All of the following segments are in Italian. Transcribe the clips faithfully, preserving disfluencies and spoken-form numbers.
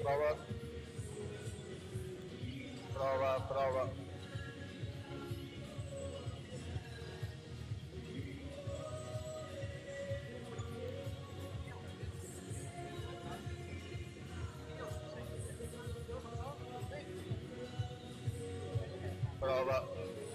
Prova. Prova, prova. Prova.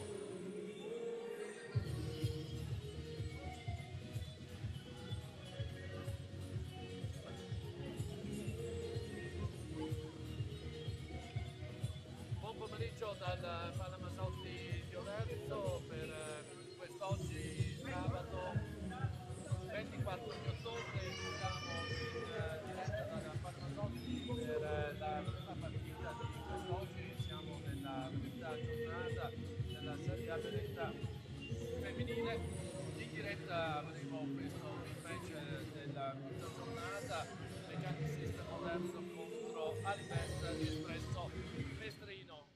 Buon pomeriggio dal Palamasotti di Oderzo per eh, quest'oggi sabato ventiquattro di ottobre. Siamo in eh, diretta dalla Palamasotti per eh, la prima partita di quest'oggi. Siamo nella quinta giornata della Serie A Beretta femminile. In diretta avremo questo il match della quinta giornata, Mechanic System Oderzo contro Alibest Espresso Mestrino.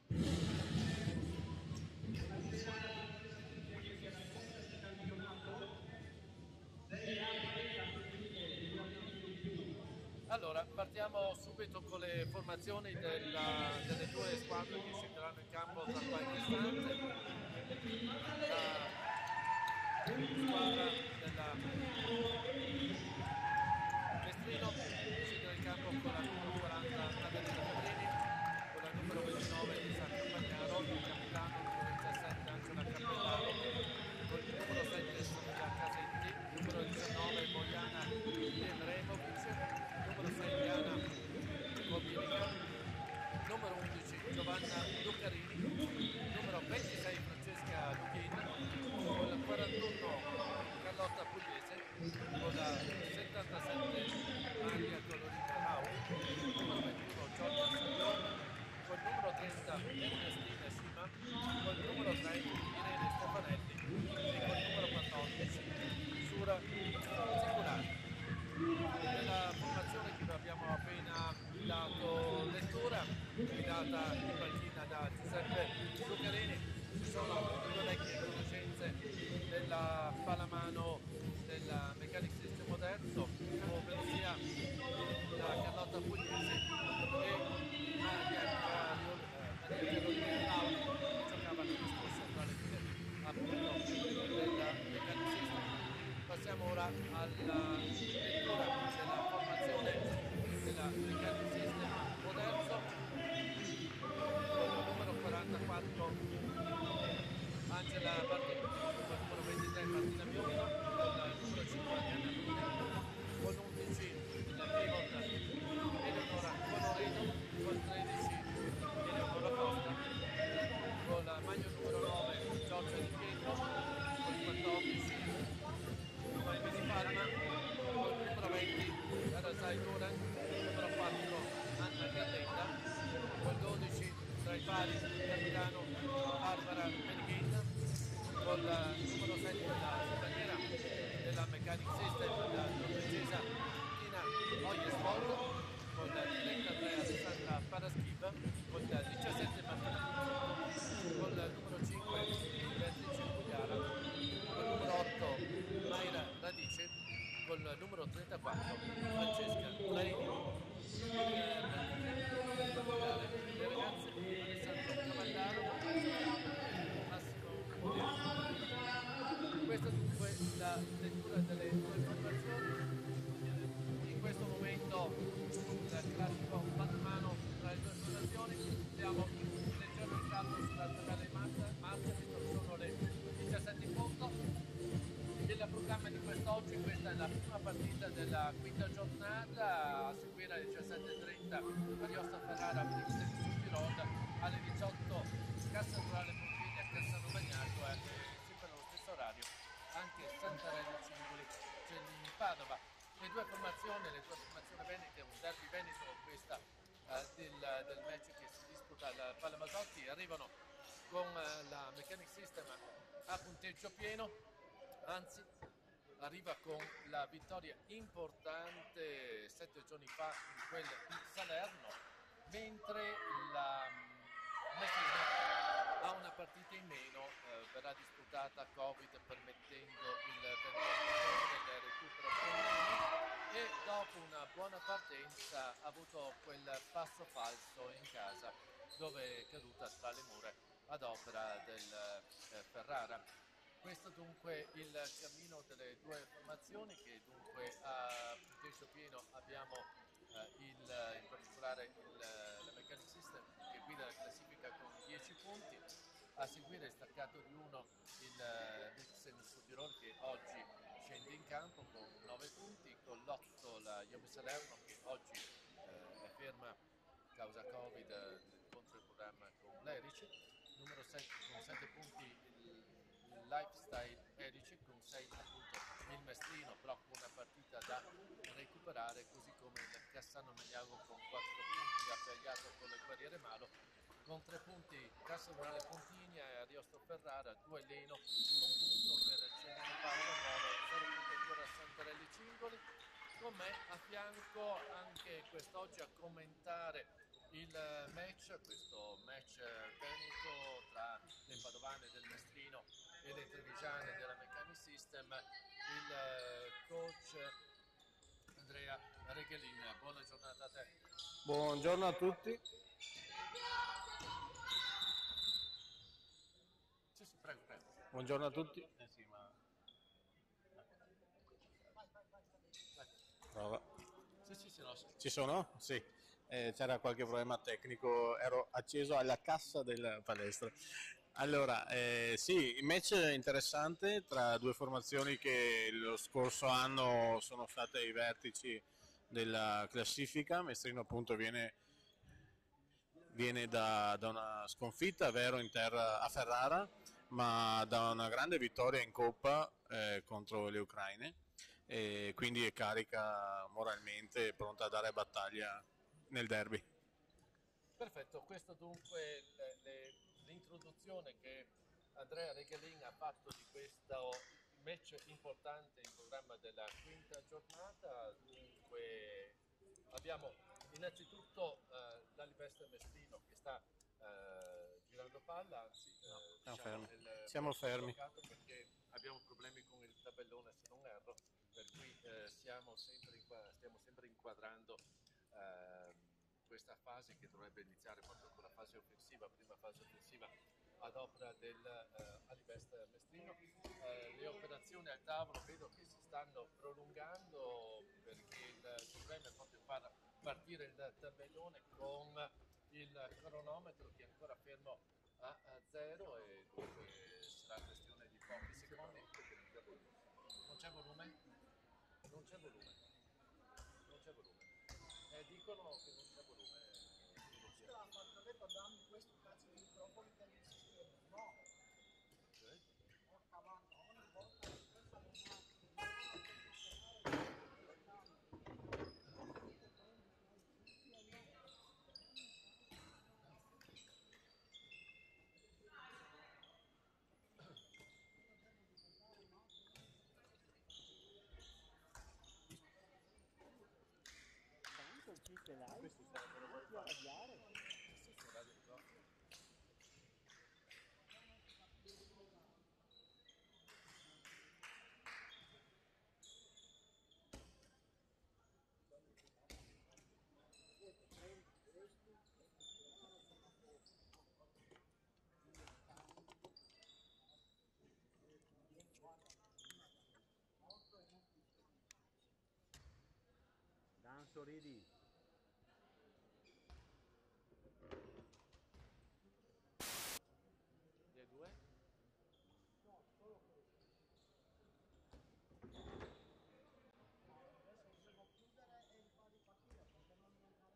Allora, partiamo subito con le formazioni della, delle due squadre che scenderanno in campo tra qualche istante. La squadra della Mestrino scenderà in campo con la numero quaranta Maddalena Cabrini, con la numero ventinove Lisa Campagnaro, il capitano numero diciassette Angela Cappellano, con il numero sette Sofia Casetti, numero diciannove Moriana Demremovic, numero sei Diana Cominica, numero undici Giovanna Lucarini, numero ventisei Francesca Luchin, con la quarantuno Carlotta Pugliese, con la settantasette Maria Colorina Rau, numero ventuno Giorgia Saglione, con il numero trenta Ernestina Sima, con il numero tre Irene Stefanelli e con il numero quattordici Sura Sicurati. Nella formazione che vi abbiamo appena dato lettura, guidata in panchina da Giuseppe Lucarini, ci sono due vecchie conoscenze della pallamano della Mechanic System Oderzo, ovvero sia la Carlotta Pugliese e Maria Carolina Paolo, che giocava l'anno scorso tra le file appunto della Mechanic System. Passiamo ora alla lettura della formazione della Mechanic System Oderzo, con il numero quarantaquattro Angela Martini, con il numero ventitré Martina Biondo, con il numero cinque Diana Brunello, con undici la pivot Eleonora Colorino, con tredici Eleonora Costa, con la maglia numero nove Giorgia Di Pietro, con il quattordici Noemi Di Parma, con il numero venti Arasai Duran, numero quattro Anna Gardetta, con dodici tra i pali il capitano Barbara Menighin, con il numero sette la straniera della Mechanic System, la norvegesa Tina Oyesvold, con il trentatré Alessandra Paraschiva, con il diciassette Martina Rizzo, con il numero cinque Beatrice Pugliara, con il numero otto Mayra Radice, con il numero trentaquattro Francesca Traini. Le ragazze Alessandro Cavallaro, Massimo Mudelli. Questa dunque la lettura delle due informazioni. In questo momento il classico mano tra le due formazioni, siamo in leggero ritardo sulla tabella di marcia, visto che sono le diciassette in punto. Il programma di quest'oggi, questa è la prima partita della quinta giornata, a seguire alle diciassette e trenta Ariosto Ferrara di Road, alle diciotto Cassaturale Pompini a Cassano Magnato e sempre allo stesso orario anche Santarello Cingoli Celini Padova. Le due formazioni, le due formazioni venete, un derby veneto questa eh, del, del match che si disputa al Palamasotti, arrivano con eh, la Mechanic System a punteggio pieno. Anzi, arriva con la vittoria importante sette giorni fa in quel di Salerno, mentre la Messina ha una partita in meno, eh, verrà disputata Covid permettendo il ventotto del recupero femminile, e dopo dopo una buona partenza ha avuto quel passo falso in casa dove è caduta tra le mura ad opera del eh, Ferrara. Questo dunque il cammino delle due formazioni, che dunque a punteggio pieno abbiamo eh, il, in particolare il, la Mechanic System che guida la classifica con dieci punti, a seguire il staccato di uno il Vixen Südtirol che oggi scende in campo con nove punti, con l'otto la Jove Salerno che oggi eh, è ferma causa Covid eh, contro il programma con l'Erice, numero sette con sette punti il, il Lifestyle Erice, con sei appunto il Mestrino, però con una partita da recuperare, così come il Cassano Meliago con quattro punti, appagliato con il Guerriere Malo, con tre punti Castelnuovo Pontigna e Ariosto Ferrara, due Leno, un punto per Cellino Paolo Nuovo, zero punti ancora Santarelli Cingoli. Con me a fianco anche quest'oggi a commentare il match, questo match veneto tra le padovane del Mestrino e le trevigiane della Mechanic System, il coach Andrea Reghelin. Buona giornata a te. Buongiorno a tutti. Sì, sì, prego, prego. Buongiorno a tutti. Eh sì, ma... Prova. Sì, sì, sì, no, sì. Ci sono? Sì. Eh, c'era qualche problema tecnico, ero acceso alla cassa della palestra. Allora, eh, sì, il match è interessante tra due formazioni che lo scorso anno sono state ai vertici della classifica. Mestrino appunto viene, viene da, da una sconfitta, vero, in terra a Ferrara, ma da una grande vittoria in Coppa eh, contro le Ucraine, e quindi è carica moralmente e pronta a dare battaglia nel derby. Perfetto, questo dunque le, le, l'introduzione che Andrea Reghelin ha fatto di questo match importante in programma della quinta giornata. Dunque abbiamo innanzitutto eh, l'Alibester Mestrino che sta eh, girando palla, anzi eh, Siamo diciamo fermi. nel Siamo fermi. perché abbiamo problemi con il tabellone se non erro, per cui eh, siamo sempre inqu- stiamo sempre inquadrando ehm, questa fase che dovrebbe iniziare proprio con la fase offensiva, prima fase offensiva ad opera del eh, Alibest Mestrino. Eh, le operazioni al tavolo vedo che si stanno prolungando perché il problema è proprio far partire il tabellone con il cronometro che è ancora fermo a, a zero e dunque sarà questione di pochi secondi. Non c'è volume? Non c'è volume. Non c'è volume. Eh, dicono che non c'è volume. Sta fatto detto dammi questo cazzo di microfono per il sistema. No. Cioè? Porca vacca, ogni volta la stessa domanda. Tanto il chip live, puoi avviare. Dan sorridi. Le due? No, solo questo. Adesso devo chiudere e far ripartire perché non mi andrà.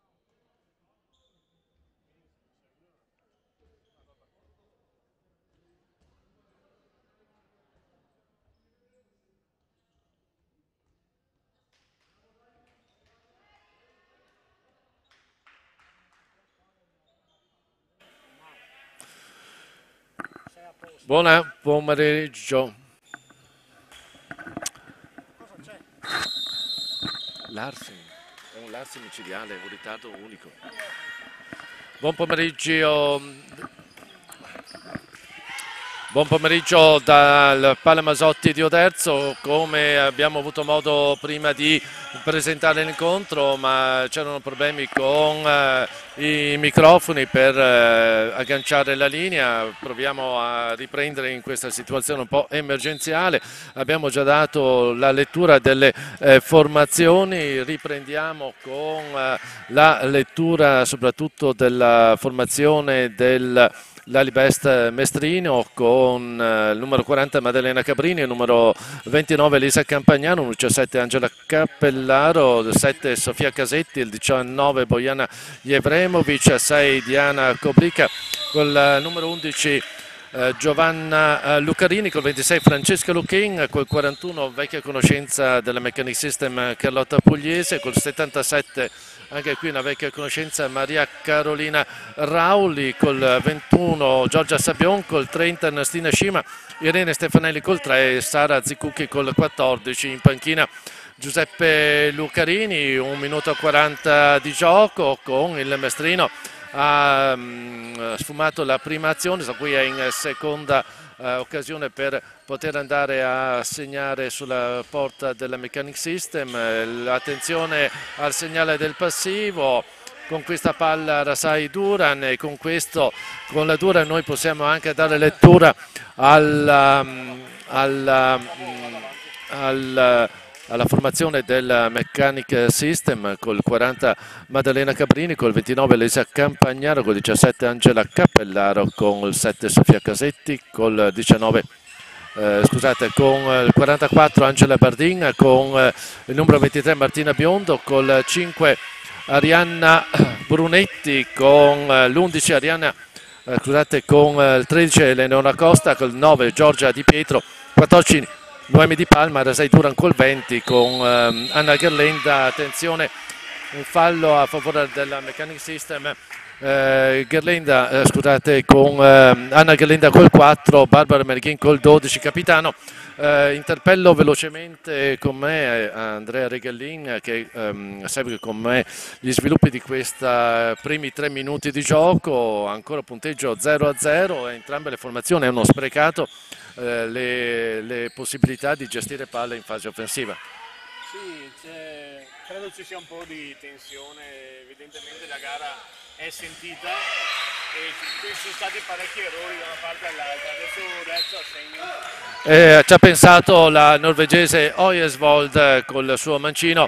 Sei a posto. Buon pomeriggio. Cosa c'è? Larsen, è un Larsen micidiale, un ritardo unico. Buon pomeriggio, Buon pomeriggio dal Palamasotti di Oderzo. Come abbiamo avuto modo prima di presentare l'incontro, ma c'erano problemi con eh, i microfoni per eh, agganciare la linea. Proviamo a riprendere in questa situazione un po' emergenziale. Abbiamo già dato la lettura delle eh, formazioni, riprendiamo con eh, la lettura soprattutto della formazione del l'Alibest Mestrino con eh, il numero quaranta Maddalena Cabrini, il numero ventinove Elisa Campagnano, il diciassette Angela Cappellaro, il sette Sofia Casetti, il diciannove Bojana Jevremovic, sei Diana Koblica, con il numero undici eh, Giovanna eh, Lucarini, col ventisei Francesca Luchin, col quarantuno vecchia conoscenza della Mechanic System Carlotta Pugliese, col settantasette anche qui una vecchia conoscenza Maria Carolina Rauli, col ventuno Giorgia Sabion, col trenta Nastina Scima, Irene Stefanelli col tre, Sara Zicucchi col quattordici, in panchina Giuseppe Lucarini, un minuto e quaranta di gioco con il Mestrino. Ha um, sfumato la prima azione, da qui è in seconda uh, occasione per poter andare a segnare sulla porta della Mechanic System. Attenzione al segnale del passivo, con questa palla Rasai Duran, e con questo, con la Duran noi possiamo anche dare lettura alla, alla, alla alla formazione del Mechanic System, col quaranta Maddalena Cabrini, col ventinove Elisa Campagnaro, col diciassette Angela Cappellaro, con il sette Sofia Casetti, col diciannove eh, scusate, con il quarantaquattro Angela Bardin, con eh, il numero ventitré Martina Biondo, col cinque Arianna Brunetti, con eh, l'undici Arianna eh, scusate, con eh, il tredici Eleonora Costa, col nove Giorgia Di Pietro, quattordici Noemi Di Palma, Rasai Duran col venti, con ehm, Anna Gerlenda. Attenzione, un fallo a favore della Mechanic System, eh, Gerlenda, eh, scusate, con eh, Anna Gerlenda col quattro, Barbara Merghin col dodici, capitano. Eh, interpello velocemente con me eh, Andrea Regallin, che ehm, segue con me gli sviluppi di questi primi tre minuti di gioco. Ancora punteggio zero a zero, entrambe le formazioni hanno sprecato eh, le, le possibilità di gestire palla in fase offensiva. Sì, credo ci sia un po' di tensione, evidentemente la gara è sentita e ci sono stati parecchi errori da una parte all'altra. Adesso Oderzo assegna. Eh, ci ha pensato la norvegese Oyesvold col suo mancino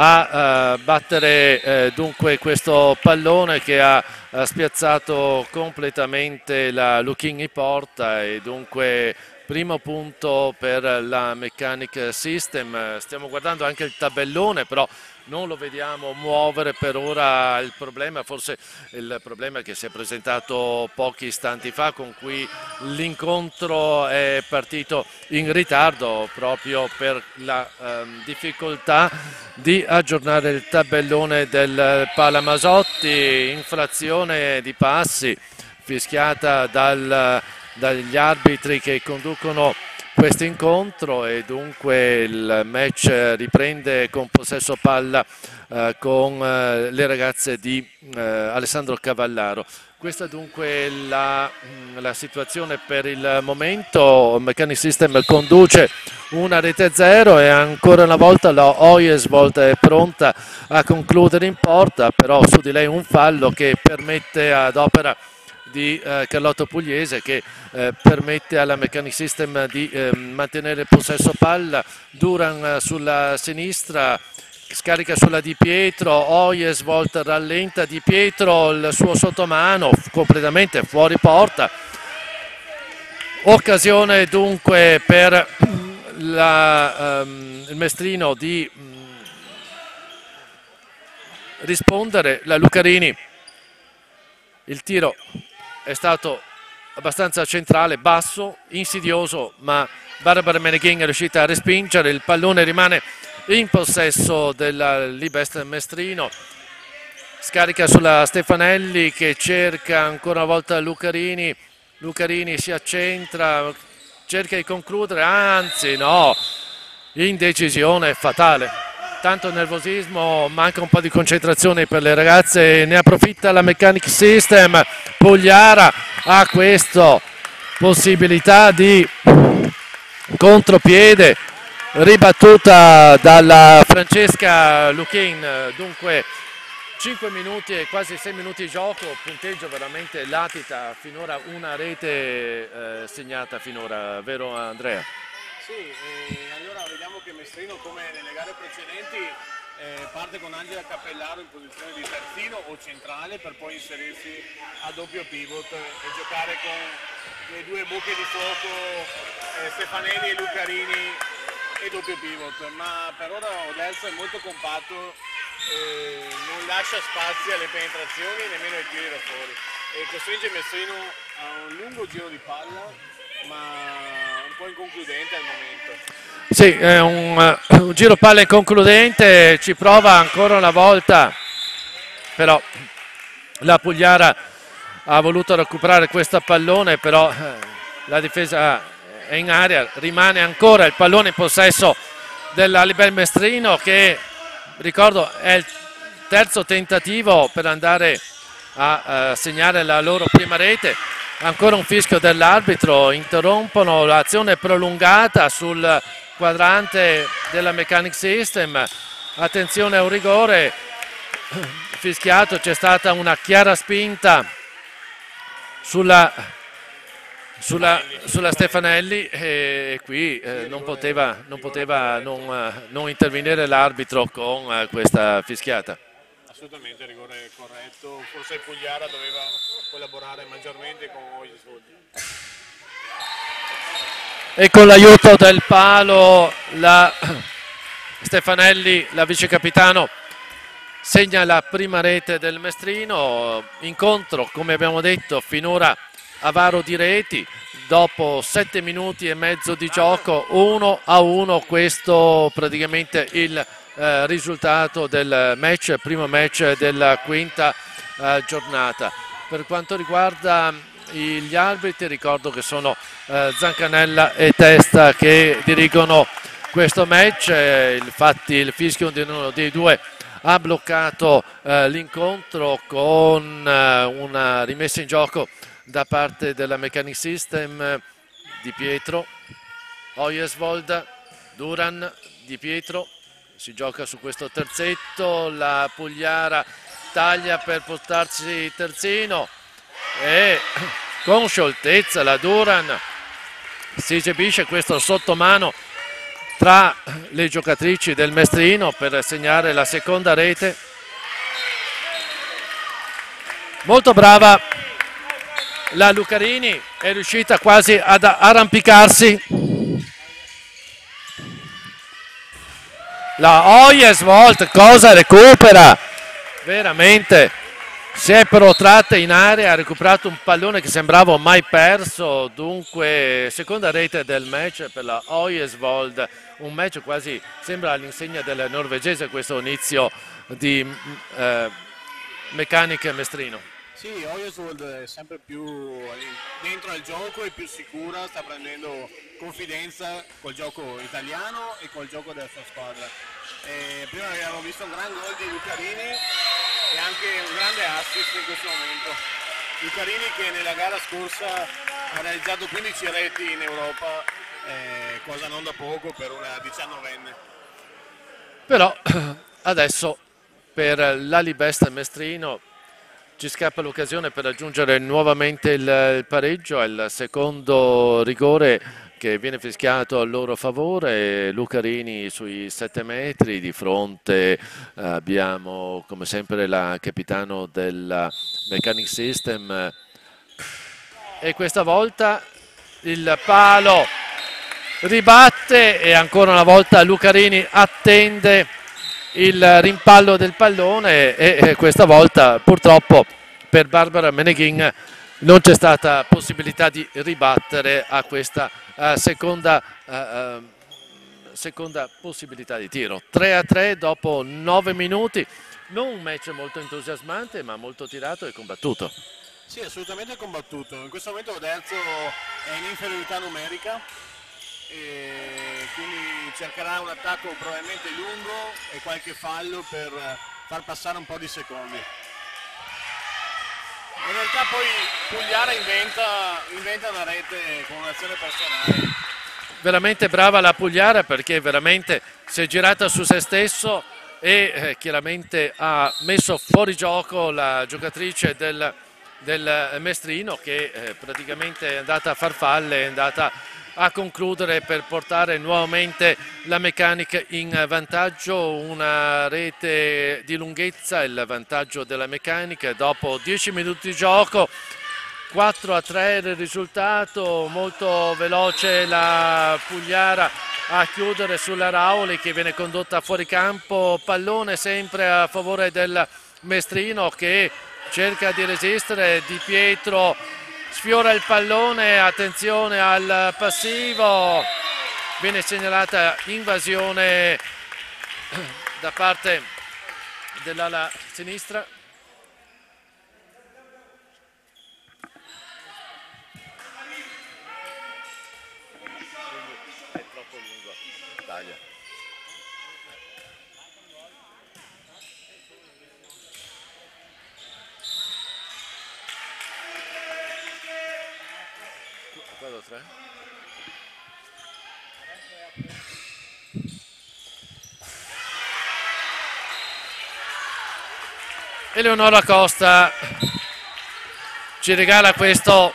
a uh, battere eh, dunque questo pallone che ha, ha spiazzato completamente la Luchin in porta, e dunque primo punto per la Mechanic System. Stiamo guardando anche il tabellone, però non lo vediamo muovere per ora. Il problema, forse il problema che si è presentato pochi istanti fa, con cui l'incontro è partito in ritardo proprio per la ehm, difficoltà di aggiornare il tabellone del Palamasotti. Infrazione di passi fischiata dal, dagli arbitri che conducono questo incontro, e dunque il match riprende con possesso palla eh, con eh, le ragazze di eh, Alessandro Cavallaro. Questa dunque è la, la situazione per il momento. Mechanic System conduce una rete zero, e ancora una volta la Oyesvold è pronta a concludere in porta, però su di lei un fallo che permette ad opera di eh, Carlotto Pugliese, che eh, permette alla Mechanic System di eh, mantenere il possesso palla. Duran eh, sulla sinistra, scarica sulla Di Pietro, Oyesvold rallenta Di Pietro, il suo sottomano completamente fuori porta. Occasione dunque per la, um, il Mestrino di um, rispondere. La Lucarini, il tiro è stato abbastanza centrale, basso, insidioso, ma Barbara Meneghin è riuscita a respingere. Il pallone rimane in possesso dell'Alibest Mestrino. Scarica sulla Stefanelli, che cerca ancora una volta Lucarini. Lucarini si accentra, cerca di concludere, anzi no, indecisione fatale. Tanto nervosismo, manca un po' di concentrazione per le ragazze, ne approfitta la Mechanic System. Pugliara a questo possibilità di contropiede ribattuta dalla Francesca Luchin. Dunque cinque minuti e quasi sei minuti di gioco, punteggio veramente latita, finora una rete eh, segnata finora, vero Andrea? Sì, e allora vediamo che Mestrino, come nelle gare precedenti, eh, parte con Angela Cappellaro in posizione di terzino o centrale per poi inserirsi a doppio pivot e giocare con le due bocche di fuoco eh, Stefanelli e Lucarini e doppio pivot, ma per ora Oderzo è molto compatto e non lascia spazi alle penetrazioni e nemmeno ai tiri da fuori e costringe Mestrino a un lungo giro di palla, ma un po' inconcludente al momento. Sì, è un, un giro palla inconcludente, ci prova ancora una volta, però la Pugliara ha voluto recuperare questo pallone, però la difesa è in area, rimane ancora il pallone in possesso dell'Alibel Mestrino, che ricordo è il terzo tentativo per andare a, a segnare la loro prima rete. Ancora un fischio dell'arbitro, interrompono l'azione prolungata sul quadrante della Mechanic System. Attenzione a un rigore fischiato, c'è stata una chiara spinta sulla, sulla, sulla Stefanelli e qui eh, non poteva, non, poteva non, non intervenire l'arbitro con eh, questa fischiata. Assolutamente rigore corretto, forse il Pugliara doveva collaborare maggiormente con Oiswood. E con l'aiuto del palo la Stefanelli, la vice capitano, segna la prima rete del Mestrino. Incontro, come abbiamo detto, finora avaro di reti, dopo sette minuti e mezzo di gioco, uno a uno, questo praticamente il eh, risultato del match, primo match della quinta eh, giornata. Per quanto riguarda gli arbitri, ricordo che sono eh, Zancanella e Testa che dirigono questo match. Eh, infatti il fischio di uno dei due ha bloccato eh, l'incontro con eh, una rimessa in gioco da parte della Mechanic System. Di Pietro, Ojesvold, Duran, Di Pietro, si gioca su questo terzetto, la Pugliara taglia per portarsi terzino e con scioltezza la Duran si esibisce questo sottomano tra le giocatrici del Mestrino per segnare la seconda rete. Molto brava la Lucarini, è riuscita quasi ad arrampicarsi. La Ojesvold cosa recupera? Veramente si è protratta in area, ha recuperato un pallone che sembrava mai perso. Dunque seconda rete del match per la Ojesvold, un match quasi sembra all'insegna del norvegese questo inizio di eh, Meccanica Mestrino. Sì, Ojesvold è sempre più dentro al gioco e più sicura, sta prendendo confidenza col gioco italiano e col gioco della sua squadra. E prima abbiamo visto un gran gol di Lucarini e anche un grande assist in questo momento. Lucarini che nella gara scorsa ha realizzato quindici reti in Europa, eh, cosa non da poco per una diciannovenne. Però adesso per l'Alibest Mestrino ci scappa l'occasione per raggiungere nuovamente il, il pareggio, è il secondo rigore che viene fischiato a loro favore. Lucarini sui sette metri, di fronte eh, abbiamo come sempre la capitano della Mechanic System e questa volta il palo ribatte e ancora una volta Lucarini attende il rimpallo del pallone e questa volta purtroppo per Barbara Meneghin non c'è stata possibilità di ribattere a questa uh, seconda, uh, uh, seconda possibilità di tiro. tre a tre dopo nove minuti, non un match molto entusiasmante ma molto tirato e combattuto. Sì, assolutamente combattuto. In questo momento Oderzo è in inferiorità numerica e quindi cercherà un attacco probabilmente lungo e qualche fallo per far passare un po' di secondi. In realtà poi Pugliara inventa, inventa una rete con un'azione personale. Veramente brava la Pugliara, perché veramente si è girata su se stesso e eh, chiaramente ha messo fuori gioco la giocatrice del, del Mestrino, che eh, praticamente è andata a farfalle, è andata a concludere per portare nuovamente la Mechanic in vantaggio. Una rete di lunghezza, il vantaggio della Mechanic dopo dieci minuti di gioco. quattro a tre il risultato, molto veloce la Pugliara a chiudere sulla Rauli, che viene condotta fuori campo. Pallone sempre a favore del Mestrino, che cerca di resistere. Di Pietro sfiora il pallone, attenzione al passivo, viene segnalata invasione da parte dell'ala sinistra. È troppo lungo, taglia. quattro tre. Eleonora Costa ci regala questo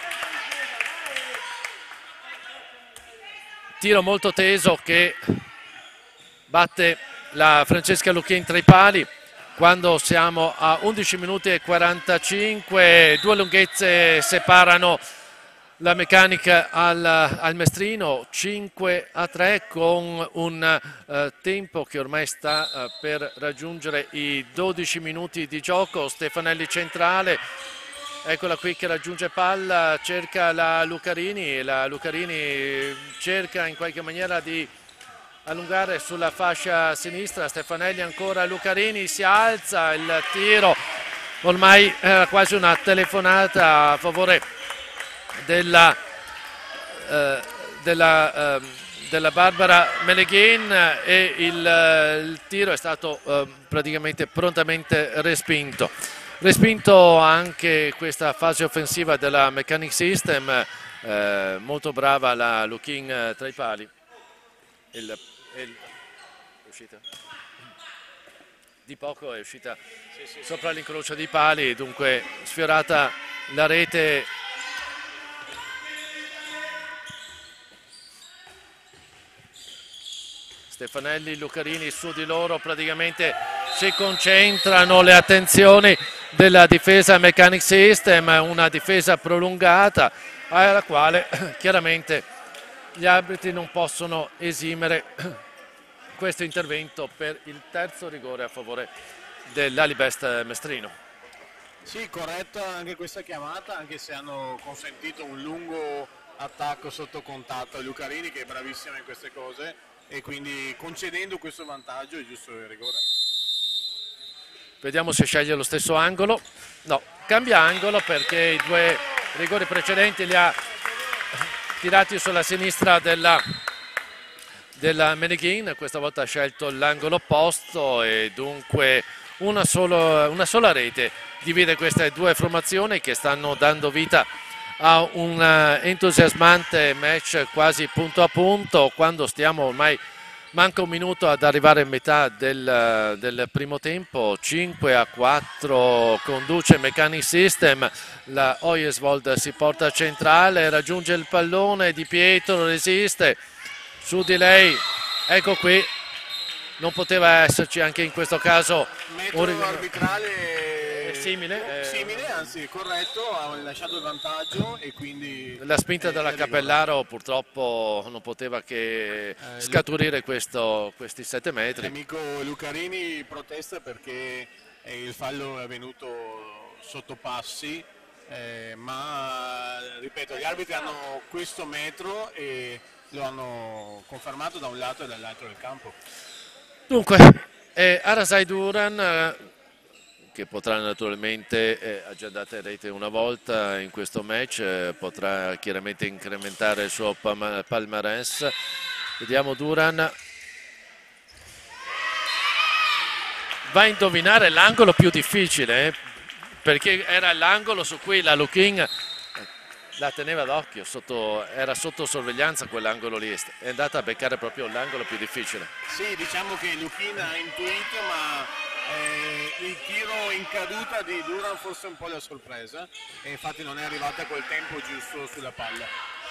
tiro molto teso che batte la Francesca Lucchien tra i pali. Quando siamo a undici minuti e quarantacinque, due lunghezze separano la Mechanic al, al Mestrino, cinque a tre, con un uh, tempo che ormai sta uh, per raggiungere i dodici minuti di gioco. Stefanelli centrale, eccola qui che raggiunge palla, cerca la Lucarini e la Lucarini cerca in qualche maniera di allungare sulla fascia sinistra. Stefanelli ancora, Lucarini si alza, il tiro ormai era quasi una telefonata a favore della, eh, della, eh, della Barbara Meneghin, e il, il tiro è stato eh, praticamente prontamente respinto. Respinto anche questa fase offensiva della Mechanic System, eh, molto brava la Lucchien tra i pali. Il, il, è uscita? Di poco è uscita sì, sì, sopra l'incrocio di pali, dunque sfiorata la rete. Stefanelli, Lucarini, su di loro praticamente si concentrano le attenzioni della difesa Mechanic System, una difesa prolungata alla quale chiaramente gli arbitri non possono esimere questo intervento per il terzo rigore a favore dell'Alibest Mestrino. Sì, corretta anche questa chiamata, anche se hanno consentito un lungo attacco sotto contatto a Lucarini, che è bravissima in queste cose, e quindi concedendo questo vantaggio è giusto il rigore. Vediamo se sceglie lo stesso angolo. No, cambia angolo, perché i due rigori precedenti li ha tirati sulla sinistra della, della Meneghin. Questa volta ha scelto l'angolo opposto e dunque una, solo, una sola rete divide queste due formazioni, che stanno dando vita a un entusiasmante match quasi punto a punto, quando stiamo ormai manca un minuto ad arrivare a metà del, del primo tempo. Cinque a quattro conduce Mechanic System, la Oyesvold si porta centrale, raggiunge il pallone, Di Pietro resiste, su di lei, ecco qui, non poteva esserci anche in questo caso metodo un arbitrale simile, simile, anzi corretto, ha lasciato il vantaggio e quindi la spinta eh, della Capellaro purtroppo non poteva che eh, scaturire questo, questi sette metri. L'amico Lucarini protesta perché eh, il fallo è avvenuto sotto passi, eh, ma ripeto, gli arbitri hanno questo metro e lo hanno confermato da un lato e dall'altro del campo. Dunque, eh, Arasai Duran, eh, che potrà naturalmente, eh, ha già dato rete una volta in questo match, eh, potrà chiaramente incrementare il suo palma- palmarès. Vediamo Duran. Va a indovinare l'angolo più difficile, eh, perché era l'angolo su cui la Lukin la teneva d'occhio, sotto, era sotto sorveglianza quell'angolo lì, è andata a beccare proprio l'angolo più difficile. Sì, diciamo che Lukin ha intuito, ma eh, il tiro in caduta di Duran forse un po' la sorpresa e infatti non è arrivata col tempo giusto sulla palla.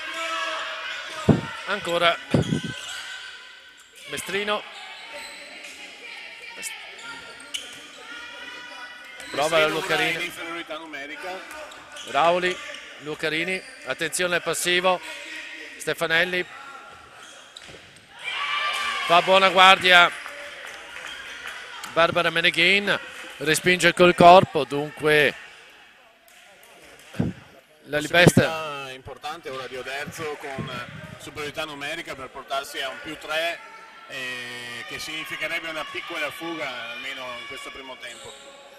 Ancora Mestrino, prova la Lucarini, in inferiorità numerica. Rauli, Lucarini, attenzione al passivo, Stefanelli fa buona guardia, Barbara Meneghin respinge col corpo, dunque la Libesta Possibilità importante ora di Oderzo con superiorità numerica per portarsi a un più tre, eh, che significherebbe una piccola fuga almeno in questo primo tempo.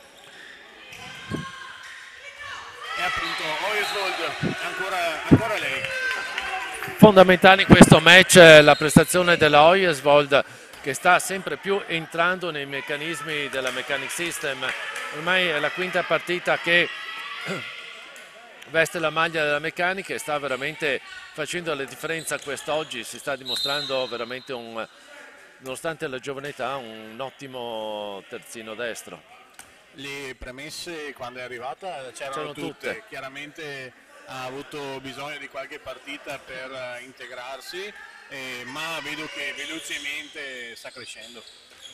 E appunto Ojesvold, ancora, ancora lei. fondamentale in questo match la prestazione della Ojesvold, che sta sempre più entrando nei meccanismi della Mechanic System. Ormai è la quinta partita che veste la maglia della meccanica e sta veramente facendo la differenza quest'oggi, si sta dimostrando veramente, un, nonostante la giovane età, un ottimo terzino destro. Le premesse quando è arrivata c'erano tutte. tutte, chiaramente ha avuto bisogno di qualche partita per integrarsi, eh, ma vedo che velocemente sta crescendo.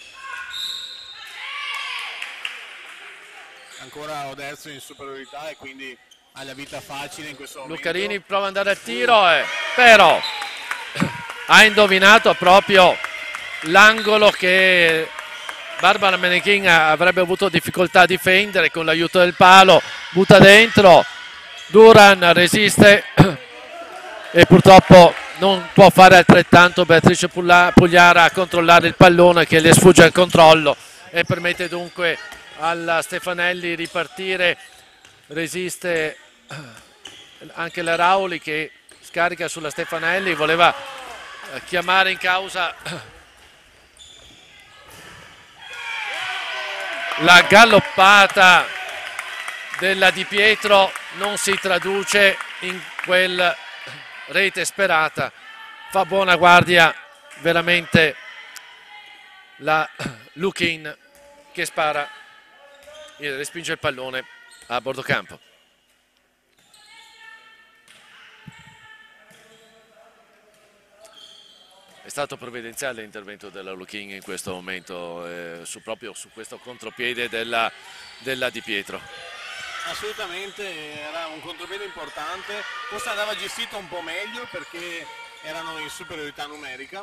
Ancora Oderzo in superiorità e quindi ha la vita facile in questo momento. Lucarini prova ad andare al tiro, eh, però ha indovinato proprio l'angolo che Barbara Meneghin avrebbe avuto difficoltà a difendere, con l'aiuto del palo butta dentro, Duran resiste e purtroppo non può fare altrettanto Beatrice Pugliara a controllare il pallone che le sfugge al controllo e permette dunque alla Stefanelli ripartire. Resiste anche la Rauli che scarica sulla Stefanelli, voleva chiamare in causa la galoppata della Di Pietro, non si traduce in quel rete sperata. Fa buona guardia veramente la Lukin, che spara e respinge il pallone a bordo campo. È stato provvidenziale l'intervento della Lukin in questo momento, eh, su, proprio su questo contropiede della, della Di Pietro. Assolutamente, era un contropiede importante, forse andava gestito un po' meglio perché erano in superiorità numerica.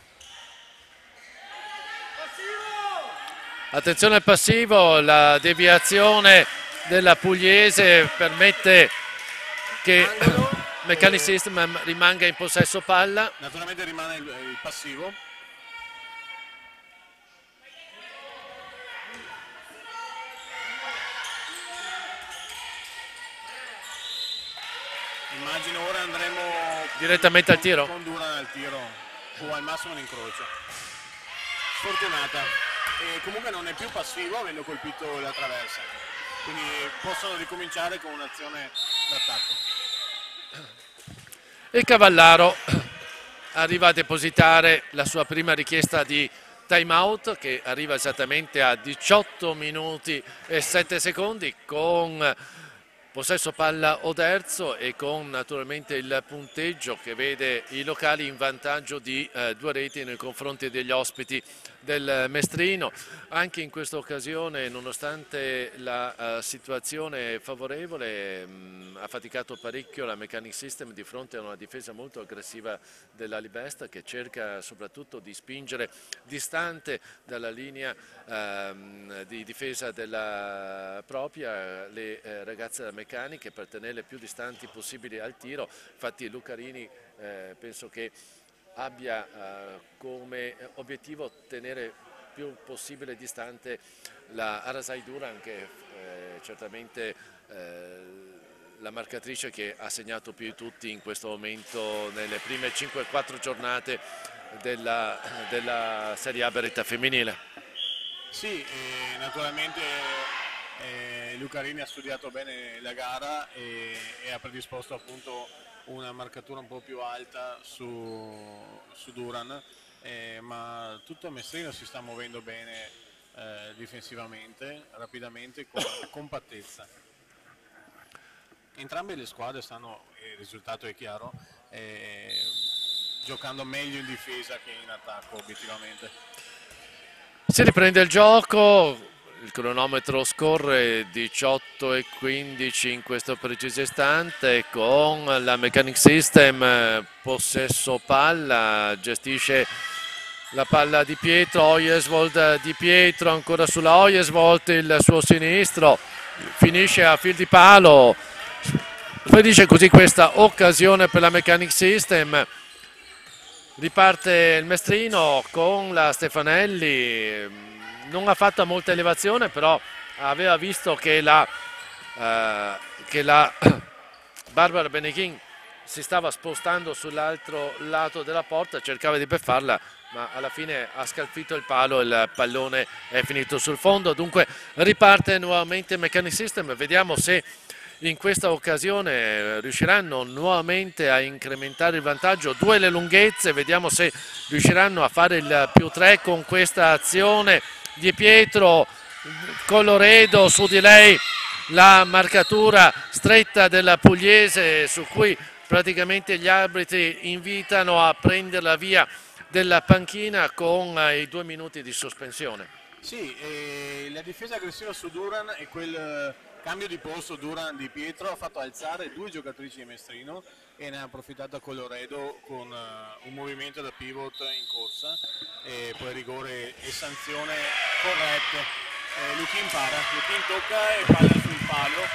Attenzione al passivo, la deviazione della Pugliese permette che Angolo. Mechanic System rimanga in possesso palla. Naturalmente rimane il, il passivo. Immagino ora andremo Direttamente al tiro. Con Duran al tiro o al massimo l'incrocio. Sfortunata. E comunque non è più passivo avendo colpito la traversa. Quindi possono ricominciare con un'azione d'attacco. Il Cavallaro arriva a depositare la sua prima richiesta di time out, che arriva esattamente a diciotto minuti e sette secondi, con possesso palla Oderzo e con naturalmente il punteggio che vede i locali in vantaggio di eh, due reti nei confronti degli ospiti del Mestrino. Anche in questa occasione, nonostante la uh, situazione favorevole, mh, ha faticato parecchio la Mechanic System di fronte a una difesa molto aggressiva della Libesta, che cerca soprattutto di spingere distante dalla linea uh, di difesa della propria le uh, ragazze della Meccanica per tenerle più distanti possibili al tiro. Infatti Lucarini eh, penso che abbia eh, come obiettivo tenere più possibile distante la Arasai Duran, che è eh, certamente eh, la marcatrice che ha segnato più di tutti in questo momento nelle prime cinque quattro giornate della, della Serie A Beretta femminile. Sì, e naturalmente Eh, Lucarini ha studiato bene la gara e, e ha predisposto appunto una marcatura un po' più alta su, su Duran, eh, ma tutto Mestrino si sta muovendo bene eh, difensivamente, rapidamente, con compattezza. Entrambe le squadre stanno, il risultato è chiaro, eh, giocando meglio in difesa che in attacco obiettivamente. Si riprende il gioco, il cronometro scorre diciotto e quindici in questo preciso istante, con la Mechanic System possesso palla, gestisce la palla Di Pietro, Oyesvold Di Pietro ancora sulla Oyesvold, il suo sinistro, finisce a fil di palo, finisce così questa occasione per la Mechanic System. Riparte il Mestrino con la Stefanelli, non ha fatto molta elevazione, però aveva visto che la, eh, che la Barbara Beneghin si stava spostando sull'altro lato della porta, cercava di beffarla, ma alla fine ha scalfito il palo e il pallone è finito sul fondo. Dunque riparte nuovamente Mechanic System, vediamo se in questa occasione riusciranno nuovamente a incrementare il vantaggio. Due le lunghezze, vediamo se riusciranno a fare il più tre con questa azione. Di Pietro, Colloredo, su di lei la marcatura stretta della Pugliese, su cui praticamente gli arbitri invitano a prenderla via della panchina con i due minuti di sospensione. Sì, e la difesa aggressiva su Duran e quel cambio di posto Duran Di Pietro ha fatto alzare due giocatrici di Mestrino e ne ha approfittato Colloredo con uh, un movimento da pivot in corsa e poi rigore e sanzione corrette. Eh, Luchin para, Luchin tocca e palla sul palo.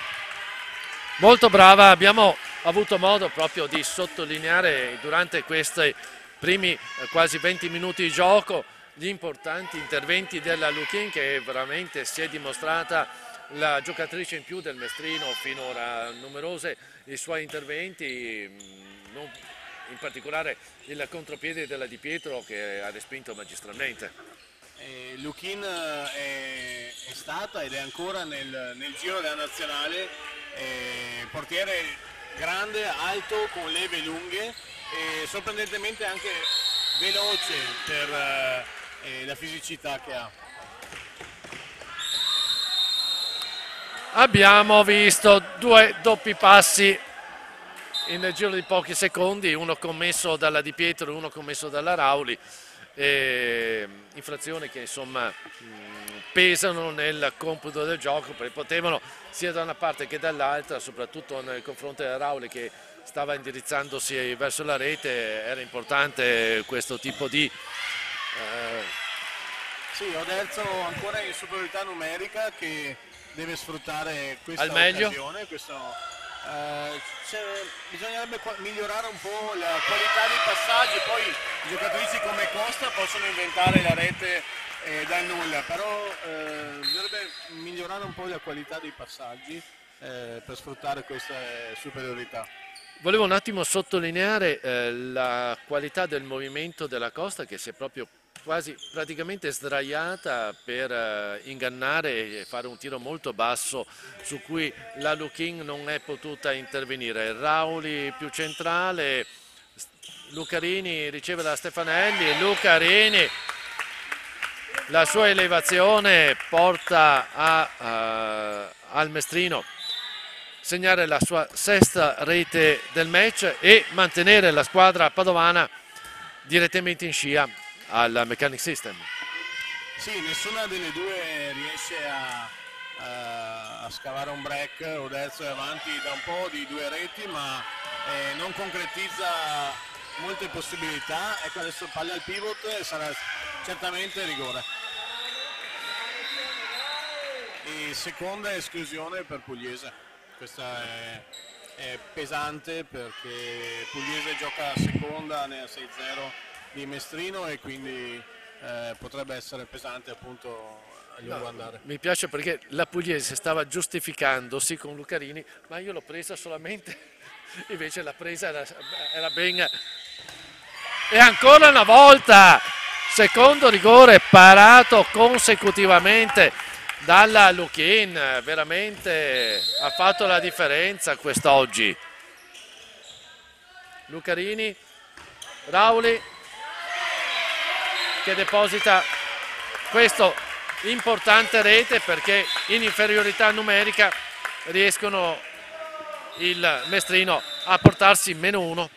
Molto brava, abbiamo avuto modo proprio di sottolineare durante questi primi eh, quasi venti minuti di gioco gli importanti interventi della Luchin, che veramente si è dimostrata la giocatrice in più del Mestrino finora. Numerose i suoi interventi, non, in particolare il contropiede della Di Pietro che ha respinto magistralmente. Eh, Luchin è, è stata ed è ancora nel, nel giro della nazionale, eh, portiere grande, alto, con leve lunghe e sorprendentemente anche veloce per eh, la fisicità che ha. Abbiamo visto due doppi passi in giro di pochi secondi, uno commesso dalla Di Pietro e uno commesso dalla Rauli, e infrazioni che insomma pesano nel computo del gioco, perché potevano sia da una parte che dall'altra, soprattutto nel confronto della Rauli che stava indirizzandosi verso la rete, era importante questo tipo di... Eh... Sì, Oderzo ancora in superiorità numerica che deve sfruttare questa al meglio. occasione, questo, eh, bisognerebbe migliorare un po' la qualità dei passaggi, poi giocatrici come Costa possono inventare la rete eh, dal nulla, però eh, bisognerebbe migliorare un po' la qualità dei passaggi eh, per sfruttare questa superiorità. Volevo un attimo sottolineare eh, la qualità del movimento della Costa, che si è proprio quasi praticamente sdraiata per uh, ingannare e fare un tiro molto basso su cui la Luchin non è potuta intervenire. Rauli più centrale, Lucarini riceve da Stefanelli e Lucarini, la sua elevazione porta a, uh, al Mestrino segnare la sua sesta rete del match e mantenere la squadra padovana direttamente in scia al Mechanic System. Sì, nessuna delle due riesce a, a, a scavare un break. Oderzo è avanti da un po' di due reti, ma eh, non concretizza molte possibilità. Ecco, adesso palla al pivot e sarà certamente rigore. E seconda esclusione per Pugliese. Questa è, è pesante perché Pugliese gioca a seconda nella sei zero di Mestrino e quindi eh, potrebbe essere pesante appunto a lungo no, andare. Mi piace perché la Pugliese stava giustificandosi con Lucarini, ma io l'ho presa solamente, invece la presa era, era ben... E ancora una volta, secondo rigore parato consecutivamente dalla Lukin, veramente ha fatto la differenza quest'oggi. Lucarini, Rauli che deposita questo importante rete, perché in inferiorità numerica riescono il Mestrino a portarsi meno uno.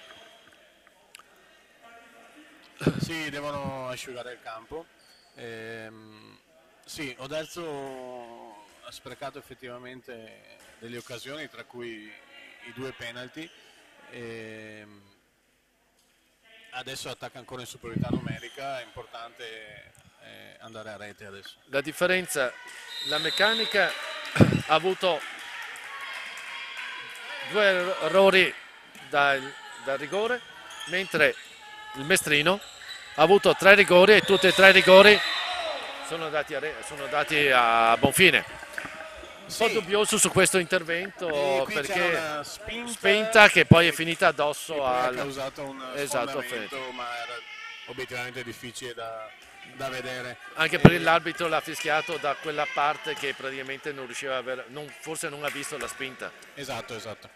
Sì, devono asciugare il campo. Ehm, sì, Oderzo ha sprecato effettivamente delle occasioni, tra cui i due penalty. Ehm, adesso attacca ancora in superiorità numerica, è importante eh, andare a rete adesso. La differenza, la Meccanica ha avuto due errori dal, dal rigore, mentre il Mestrino ha avuto tre rigori e tutti e tre i rigori sono dati a, re, sono dati a buon fine. Un po' Sì. dubbioso su questo intervento, E qui perché c'era una spinta, spinta che poi è finita che addosso poi ha al... causato un Esatto, sfondamento, ma era obiettivamente difficile da, da vedere. Anche E- per l'arbitro l'ha fischiato da quella parte che praticamente non riusciva a avere, non, forse non ha visto la spinta. Esatto, esatto.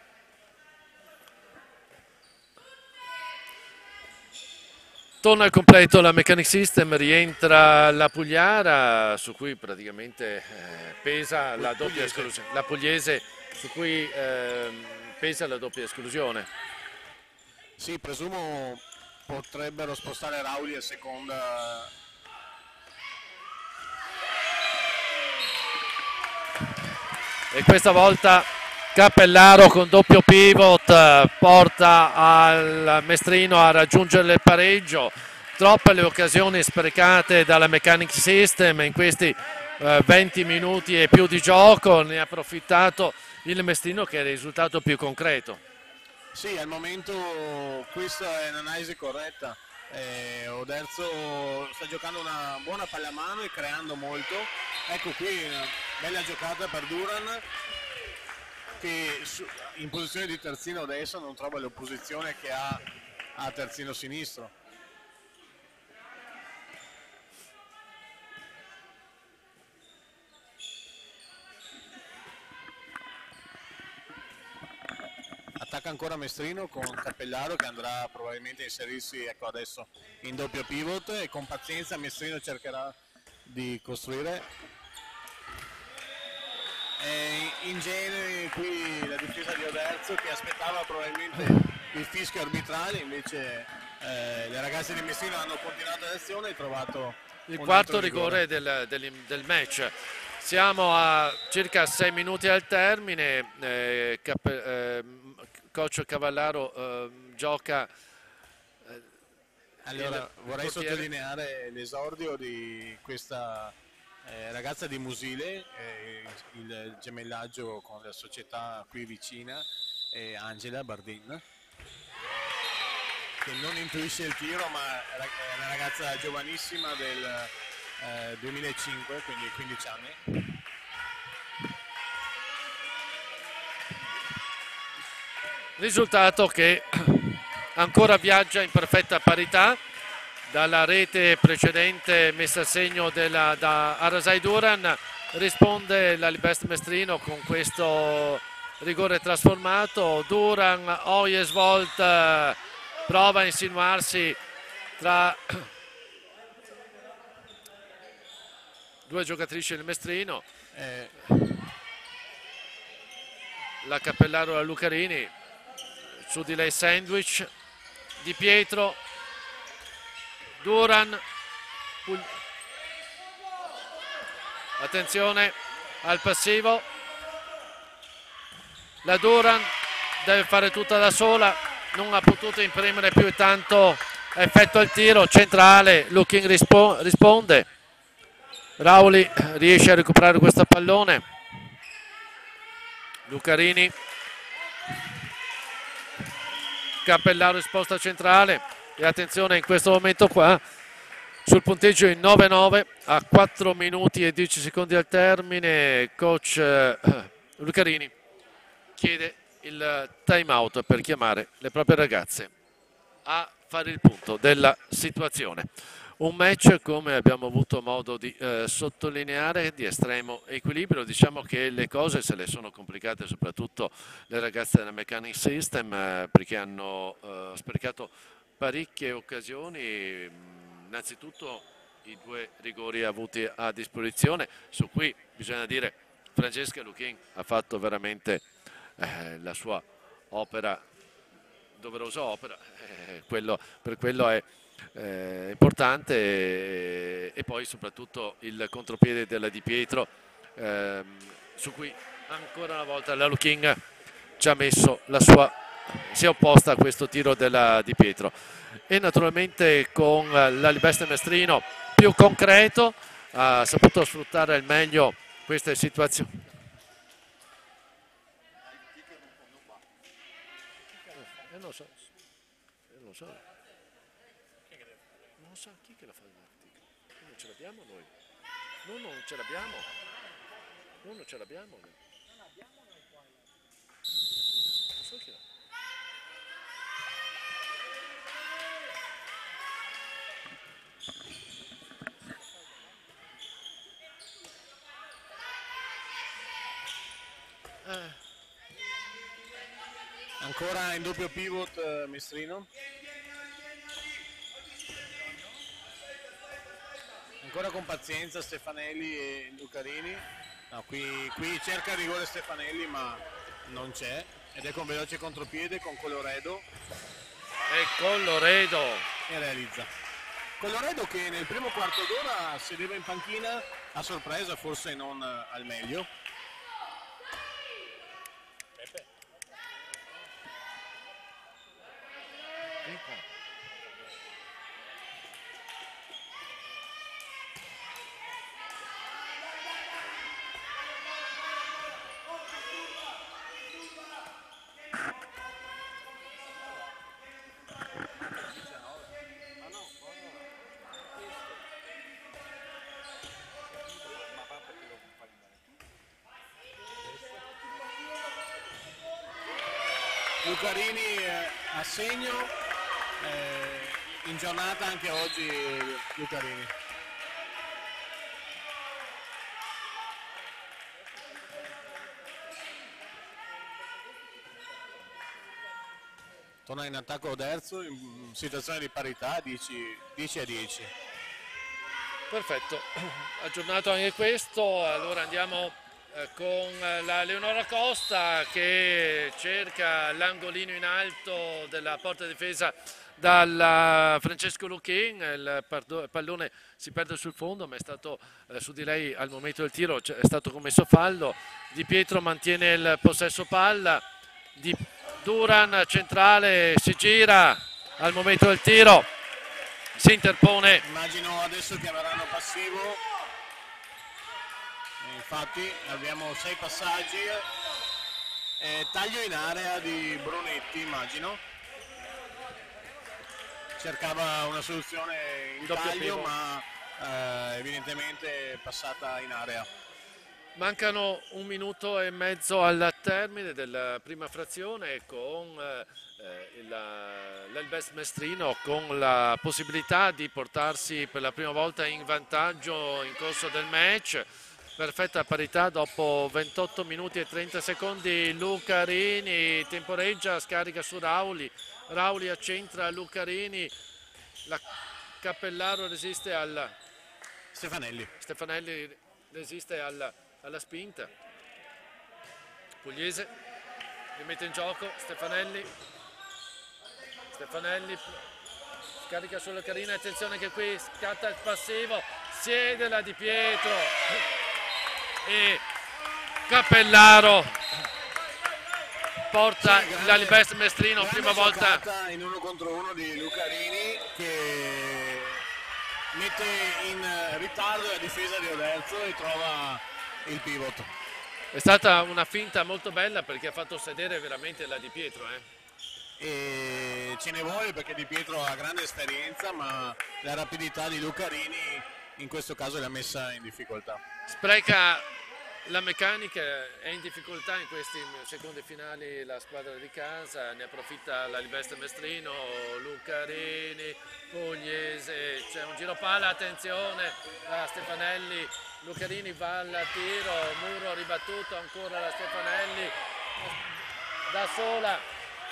Torna al completo la Mechanic System, rientra la Pugliara, su cui praticamente eh, pesa la doppia Pugliese. esclusione, la Pugliese su cui eh, pesa la doppia esclusione. Sì, presumo potrebbero spostare Rauli a seconda. E questa volta Cappellaro con doppio pivot eh, porta al Mestrino a raggiungere il pareggio. Troppe le occasioni sprecate dalla Mechanic System in questi eh, venti minuti e più di gioco, ne ha approfittato il Mestrino, che è il risultato più concreto. Sì, al momento questa è un'analisi corretta. Eh, Oderzo sta giocando una buona pallamano e creando molto. Ecco qui una bella giocata per Duran, che su- in posizione di terzino adesso non trova l'opposizione che ha a terzino sinistro. Attacca ancora Mestrino con Cappellaro, che andrà probabilmente a inserirsi, ecco, adesso in doppio pivot, e con pazienza Mestrino cercherà di costruire. E in genere qui la difesa di Oderzo, che aspettava probabilmente il fischio arbitrale, invece eh, le ragazze di Mestrino hanno continuato l'azione e trovato Il un quarto altro rigore del, del- del match. Siamo a circa sei minuti al termine. eh, Cappe- eh, coach Cavallaro eh, gioca. Allora, il vorrei portiere. sottolineare l'esordio di questa eh, ragazza di Musile, eh, il gemellaggio con la società qui vicina, eh, Angela Bardin, che non intuisce il tiro, ma è una ragazza giovanissima del eh, duemilacinque, quindi quindici anni. Risultato che ancora viaggia in perfetta parità dalla rete precedente messa a segno della, da Arasai Duran. Risponde la Libest Mestrino con questo rigore trasformato. Duran, Oyesvolt eh, prova a insinuarsi tra due giocatrici del Mestrino, Eh, la Cappellaro e la Lucarini. Su di lei sandwich, Di Pietro, Duran, Pul- attenzione al passivo, la Duran deve fare tutta da sola, non ha potuto imprimere più tanto effetto al tiro centrale. Looking rispo- risponde, Rauli riesce a recuperare questo pallone, Lucarini, Cappellaro risposta centrale, e attenzione in questo momento qua sul punteggio in nove nove a quattro minuti e dieci secondi al termine. Coach eh, Lucarini chiede il time out per chiamare le proprie ragazze a fare il punto della situazione. Un match, come abbiamo avuto modo di eh, sottolineare, di estremo equilibrio. Diciamo che le cose se le sono complicate soprattutto le ragazze della Mechanic System eh, perché hanno eh, sprecato parecchie occasioni. Innanzitutto i due rigori avuti a disposizione, su cui bisogna dire Francesca Luchin ha fatto veramente eh, la sua opera, doverosa opera, eh, quello, per quello è eh, importante e, e poi soprattutto il contropiede della Di Pietro ehm, su cui ancora una volta la Luchin ci ha messo la sua, si è opposta a questo tiro della Di Pietro e naturalmente con l'Alibeste Mestrino più concreto ha saputo sfruttare al meglio queste situazioni. Eh, non so, eh, non so. Non so chi che la fa il martico. Non ce l'abbiamo noi. No, non ce l'abbiamo. No, non ce l'abbiamo noi. Non so chi la fa. Eh. Ancora in doppio pivot eh, Mestrino. Ancora con pazienza Stefanelli e Lucarini. No, qui, qui cerca il rigore Stefanelli ma non c'è ed è con veloce contropiede con Coloredo E con Loredo e realizza. Coloredo che nel primo quarto d'ora sedeva in panchina a sorpresa, forse non eh, al meglio. Lucarini eh, a segno, eh, in giornata anche oggi Lucarini. Torna in attacco Oderzo in situazione di parità, dieci a dieci. Perfetto, aggiornato anche questo, allora andiamo con la Leonora Costa che cerca l'angolino in alto della porta difesa dal Francesco Luchin, il pallone si perde sul fondo ma è stato eh, su di lei al momento del tiro, è stato commesso fallo. Di Pietro mantiene il possesso palla, di Duran centrale si gira al momento del tiro, si interpone. Immagino adesso chiameranno passivo. Infatti abbiamo sei passaggi, eh, taglio in area di Brunetti immagino, cercava una soluzione in Doppio taglio pivot. ma eh, evidentemente è passata in area. Mancano un minuto e mezzo al termine della prima frazione con eh, l'Elbest Mestrino con la possibilità di portarsi per la prima volta in vantaggio in corso del match. Perfetta parità dopo ventotto minuti e trenta secondi. Lucarini temporeggia, scarica su Rauli, Rauli accentra Lucarini, la Cappellaro resiste al Stefanelli. Stefanelli resiste al, alla spinta. Pugliese rimette in gioco Stefanelli, Stefanelli scarica su Lucarini, attenzione che qui scatta il passivo, siede la Di Pietro e Cappellaro porta Sì, l'Alibest Mestrino, prima volta in uno contro uno di Lucarini che mette in ritardo la difesa di Oderzo e trova il pivot. è stata una finta molto bella perché ha fatto sedere veramente la Di Pietro eh. E ce ne vuole perché Di Pietro ha grande esperienza ma la rapidità di Lucarini in questo caso l'ha messa in difficoltà. Spreca La meccanica è in difficoltà in questi secondi finali, la squadra di casa, ne approfitta la Libeste Mestrino, Lucarini, Pugliese, c'è un giro palla, attenzione a Stefanelli, Lucarini va al tiro, Muro ribattuto ancora da Stefanelli, da sola.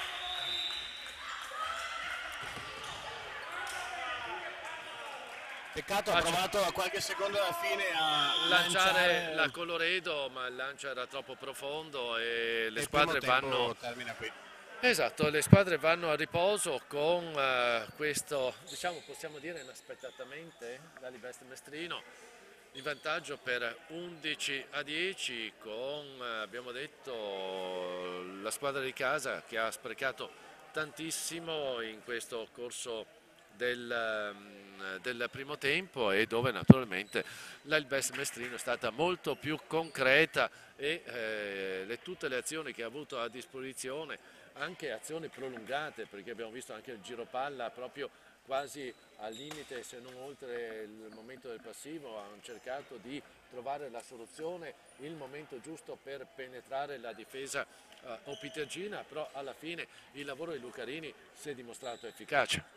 Peccato, ha provato a qualche secondo alla fine a lanciare lanciare la Coloredo, ma il lancio era troppo profondo e le il squadre primo tempo vanno... termina qui. Esatto, le squadre vanno a riposo con uh, questo, diciamo, possiamo dire inaspettatamente, la Libeste Mestrino in vantaggio per undici a dieci con, uh, abbiamo detto, la squadra di casa che ha sprecato tantissimo in questo corso del, um, del primo tempo e dove naturalmente la Libeste Mestrino è stata molto più concreta e eh, le, tutte le azioni che ha avuto a disposizione, anche azioni prolungate, perché abbiamo visto anche il giro palla proprio quasi al limite, se non oltre il momento del passivo, hanno cercato di trovare la soluzione, il momento giusto per penetrare la difesa uh, opitergina, però alla fine il lavoro di Lucarini si è dimostrato efficace.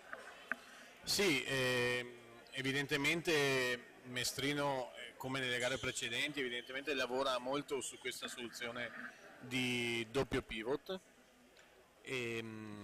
Sì, eh, evidentemente Mestrino, eh, come nelle gare precedenti, evidentemente lavora molto su questa soluzione di doppio pivot e,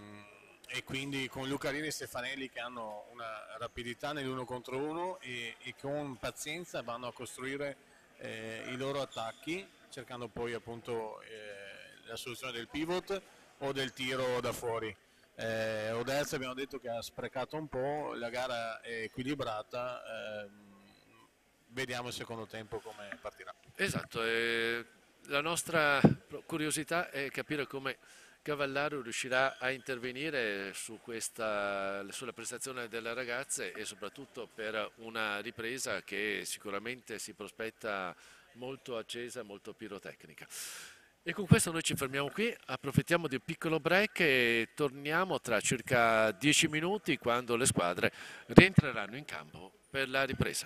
e quindi con Lucarini e Stefanelli che hanno una rapidità nell'uno contro uno e, e con pazienza vanno a costruire eh, i loro attacchi, cercando poi appunto eh, la soluzione del pivot o del tiro da fuori. Eh, Oderzo abbiamo detto che ha sprecato un po', la gara è equilibrata, ehm, vediamo il secondo tempo come partirà. Esatto, eh, la nostra curiosità è capire come Cavallaro riuscirà a intervenire su questa, sulla prestazione delle ragazze e soprattutto per una ripresa che sicuramente si prospetta molto accesa, molto pirotecnica. E con questo noi ci fermiamo qui, approfittiamo di un piccolo break e torniamo tra circa dieci minuti quando le squadre rientreranno in campo per la ripresa.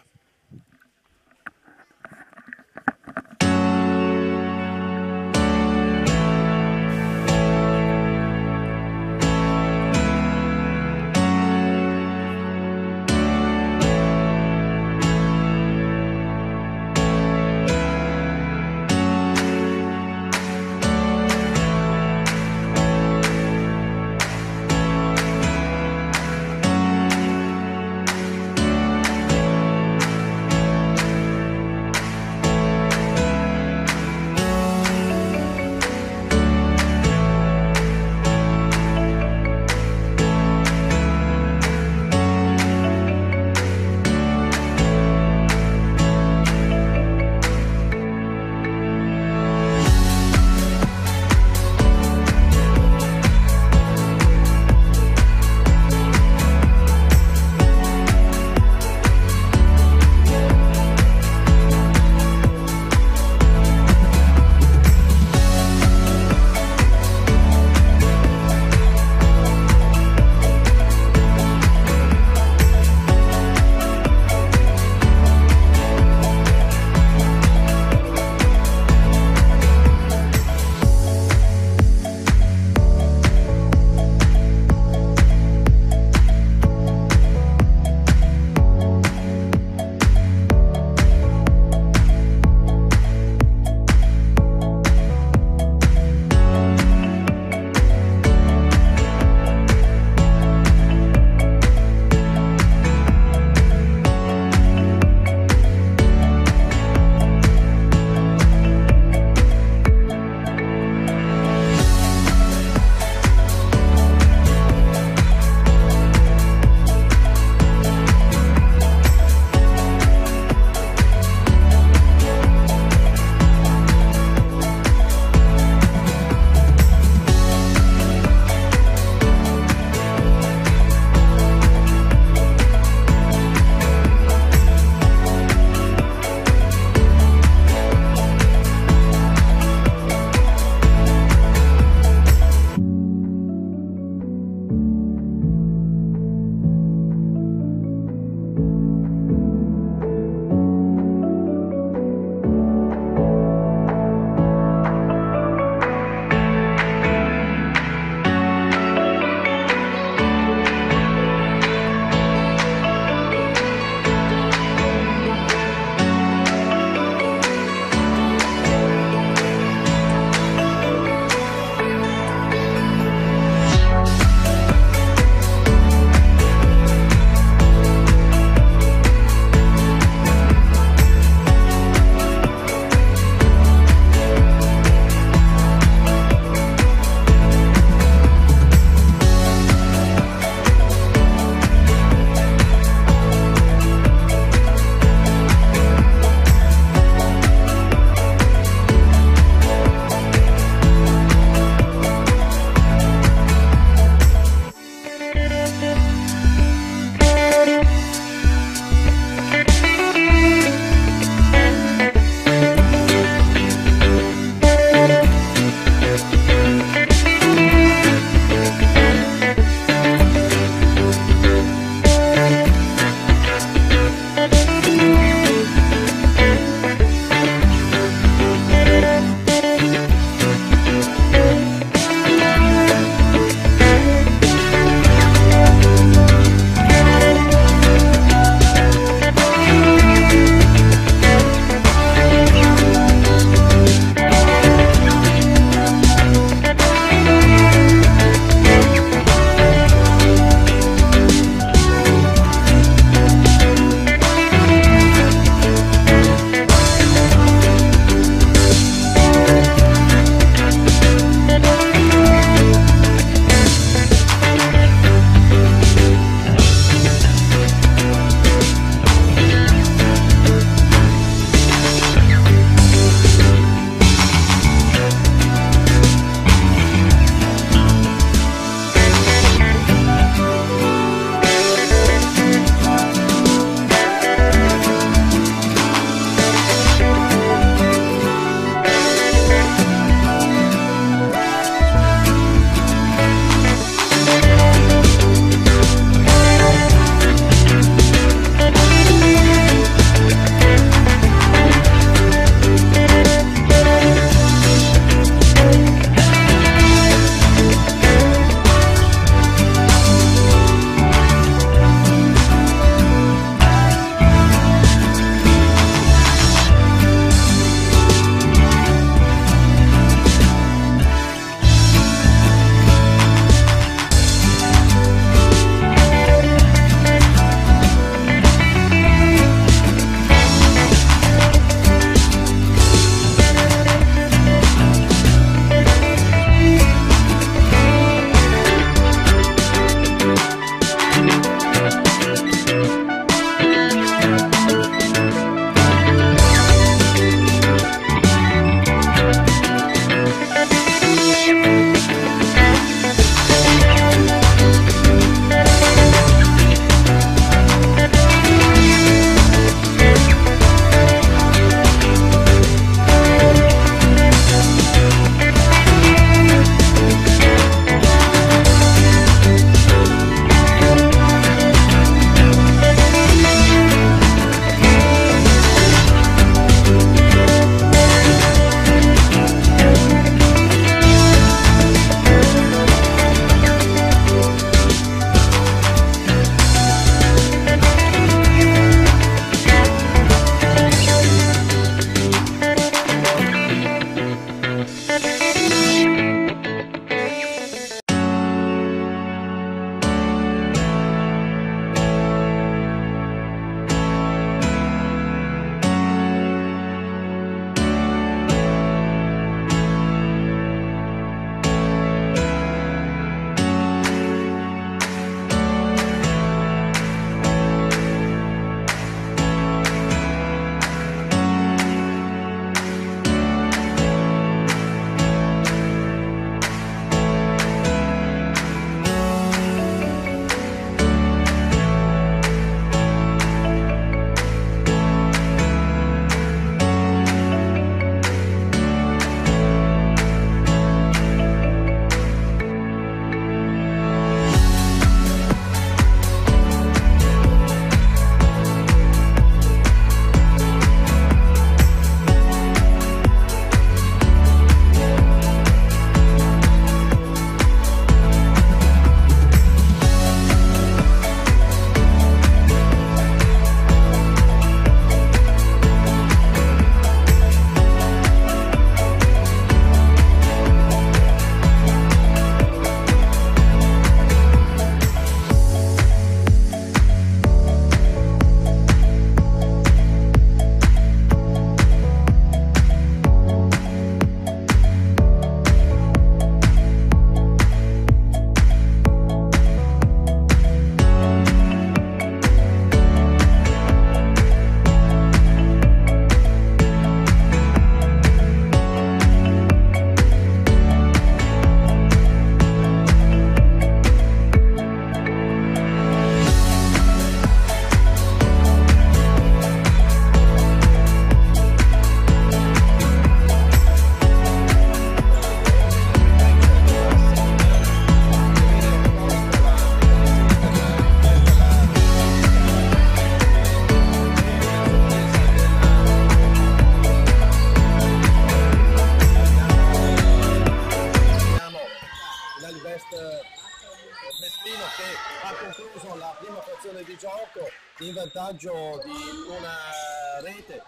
vantaggio di una rete.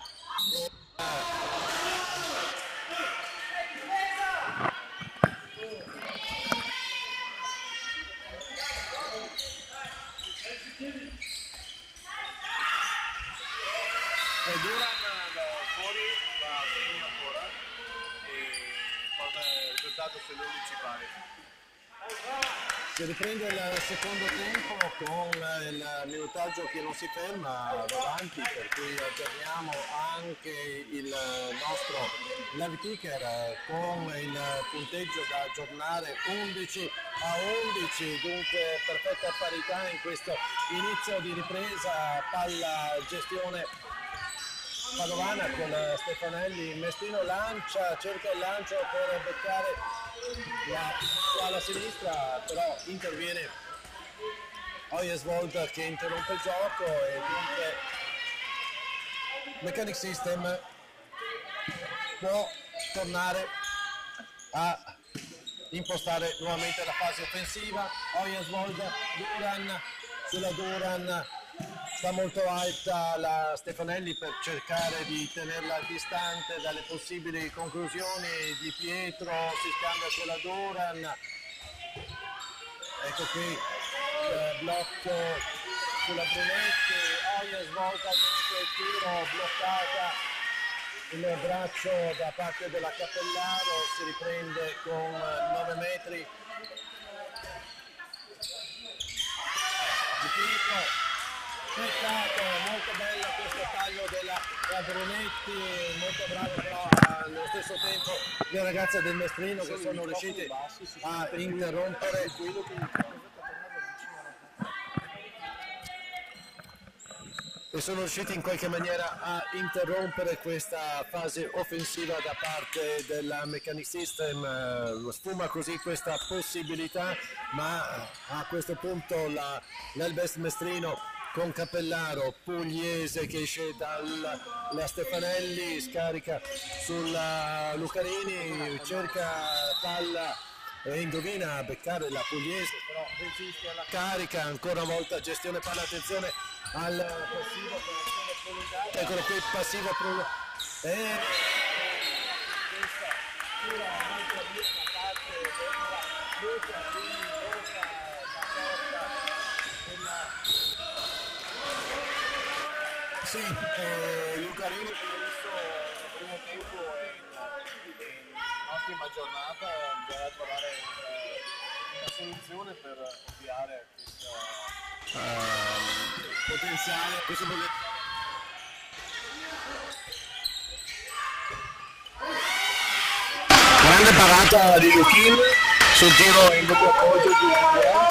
E Duran da fuori va bene ancora e porta il risultato sull'undici pari. Si riprende il secondo tempo con il minutaggio che non si ferma davanti, per cui aggiorniamo anche il nostro live ticker con il punteggio da aggiornare undici a undici, dunque perfetta parità in questo inizio di ripresa, palla gestione padovana con Stefanelli. Mestrino lancia, cerca il lancio per beccare la palla sinistra, però interviene Oyesvold che interrompe il gioco e dunque Mechanic System può tornare a impostare nuovamente la fase offensiva. Oyesvold, Duran, sulla Duran sta molto alta la Stefanelli per cercare di tenerla distante dalle possibili conclusioni. Di Pietro si scambia con la Duran, ecco qui il blocco sulla Brunetti. Oia svolta comunque il tiro, bloccata il braccio da parte della Cappellaro, si riprende con nove metri. Di Pietro, peccato, molto bella questo taglio della, della Brunetti, molto bravo però allo stesso tempo le ragazze del Mestrino che sono riuscite a interrompere e sono riusciti in qualche maniera a interrompere questa fase offensiva da parte della Mechanic System. Sfuma così questa possibilità, ma a questo punto la, l'Elbest Mestrino con Cappellaro, Pugliese che esce dalla Stefanelli, scarica sulla Lucarini, cerca palla e indovina a beccare la Pugliese, però resiste alla carica, ancora una volta gestione palla, attenzione al passivo prolungato, eccolo qui passivo prolungato e questa tira un'altra via da parte della Luca, quindi tocca la porta della sì, eh, Lucarini che ho visto nel primo tempo in, in ottima giornata, bisogna trovare una, una soluzione per ovviare questo uh, potenziale, questo potenziale. Grande parata di Luchin sul tiro in doppio appoggio di Lucarini.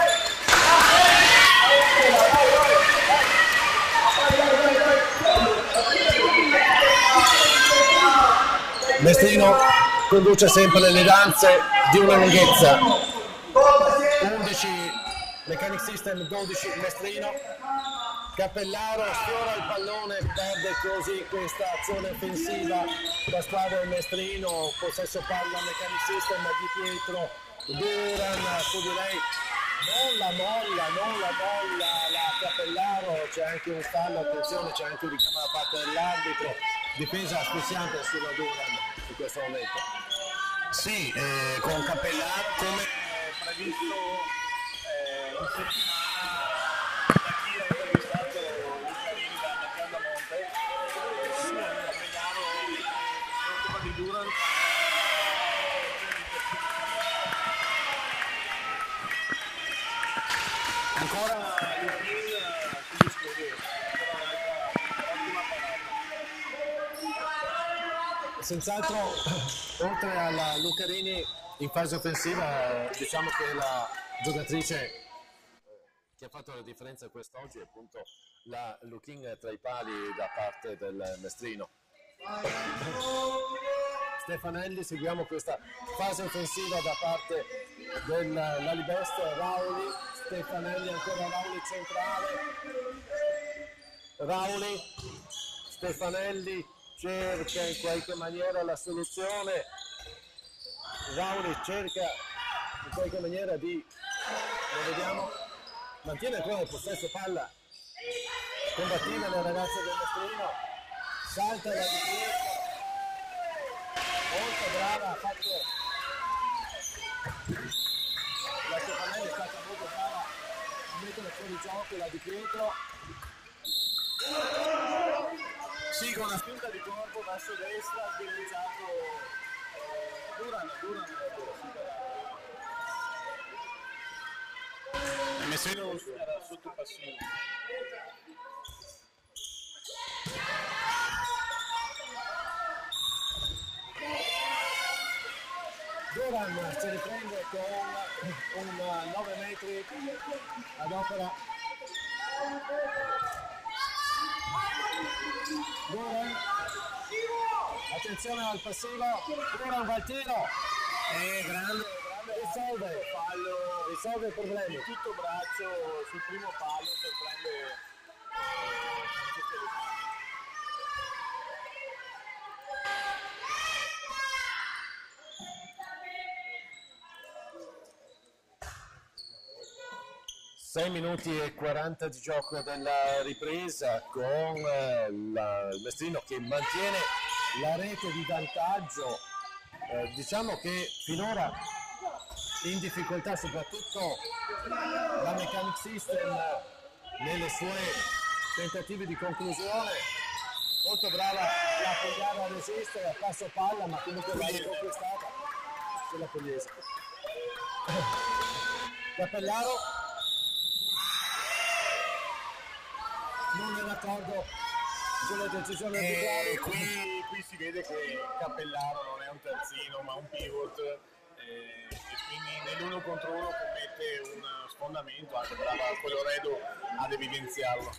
Mestrino conduce sempre l'eleganza di una lunghezza. undici Mechanic System, dodici Mestrino. Cappellaro sfiora il pallone, perde così questa azione offensiva da squadra del Mestrino. Possesso palla Mechanic System di Pietro. Duran su di lei. Non la molla, non la molla la Cappellaro, c'è anche un fallo, attenzione, c'è anche un richiamo da parte dell'arbitro. Difesa asfissiante sulla Duran in questo momento. Sì, eh, con Cappellaro come previsto eh, in settimana da chi ha intervistato Lucarini da Mercando Monte, sì, Cappellaro si occupa di Duran. Ancora Lucarini sugli scudi, ancora un'altra ottima parata. Senz'altro, oltre alla Lucarini in fase offensiva, diciamo che la giocatrice che ha fatto la differenza quest'oggi è appunto la Luchin tra i pali da parte del Mestrino. Stefanelli, seguiamo questa fase offensiva da parte dell'Alibest. Rauli, Stefanelli, ancora Rauli centrale, Rauli, Stefanelli cerca in qualche maniera la soluzione, Rauli cerca in qualche maniera di, lo vediamo, mantiene ancora il possesso palla combattive le ragazze del Mestrino, salta la difesa, molto brava, ha fatto la Stefanelli, è stata molto brava a mettere fuori gioco la Di Pietro. Sì, con una spinta di corpo verso destra ha sbilanciato eh, Duran, Duran Il Messino non era sotto il passino. Duran si riprende con un nove metri ad opera. Duran, attenzione al passivo, Duran va al tiro, Eh, grande, risolve, fallo, risolve i problemi. di tutto braccio sul primo palo per prendere eh, Francesca Lucani. sei minuti e quaranta di gioco della ripresa con eh, la- il Mestrino che mantiene la rete di vantaggio. Eh, diciamo che finora in difficoltà soprattutto la Mechanic System nelle sue tentative di conclusione. Molto brava la Pugliara a resistere, a passo palla, ma comunque l'ha riconquistata sulla Pugliese. Cappellaro non è d'accordo sulle decisioni E arbitrali. qui, qui si vede che Cappellaro non è un terzino ma un pivot eh, e quindi nell'uno contro uno commette un sfondamento, anche brava Coloredo ad evidenziarlo.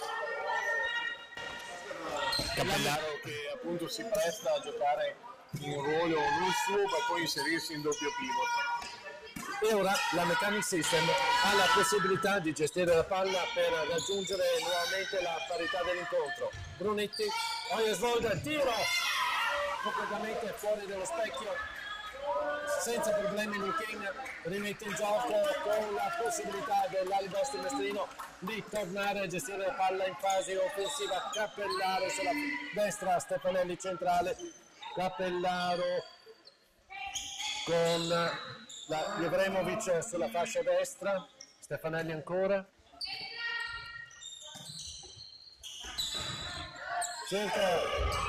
Cappellaro che appunto si presta a giocare in un ruolo non suo per poi inserirsi in doppio pivot. E ora la Mechanic System ha la possibilità di gestire la palla per raggiungere nuovamente la parità dell'incontro. Brunetti, poi svolta il tiro completamente fuori dallo specchio, senza problemi Luchin rimette in gioco con la possibilità dell'Alibesti Mestrino di tornare a gestire la palla in fase offensiva. Cappellaro sulla destra, Stefanelli centrale, Cappellaro con la Jevremovic sulla fascia destra, Stefanelli ancora. Cerca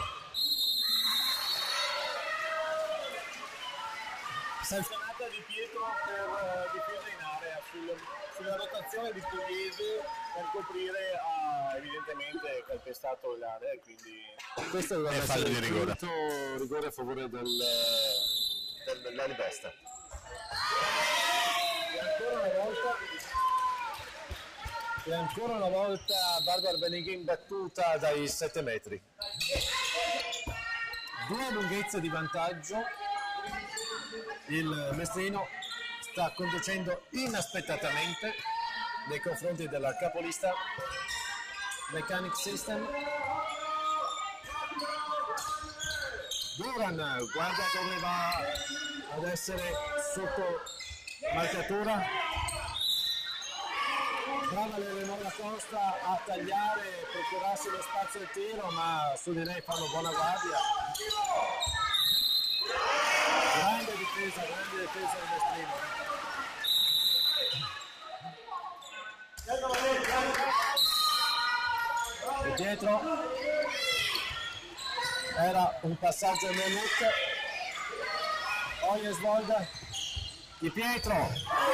Sanzionata Di Pietro per uh, difesa in area sul, sulla rotazione di Pugliese per coprire, ha evidentemente calpestato l'area e quindi questo dovrebbe È fallo essere di il rigore. quinto rigore a favore del, del, dell'Alibesta. E ancora una volta e ancora una volta Barbara Benighin battuta dai sette metri. Due lunghezze di vantaggio. Il Mestrino sta conducendo inaspettatamente nei confronti della capolista Mechanic System. Duran guarda dove va ad essere sotto marcatura. Brava l'Eleonora Costa a tagliare e procurarsi lo spazio al tiro, ma su di lei fanno buona guardia. Grande difesa, grande difesa del Mestrino. E dietro era un passaggio a Menuc. Oyesvold Di Pietro.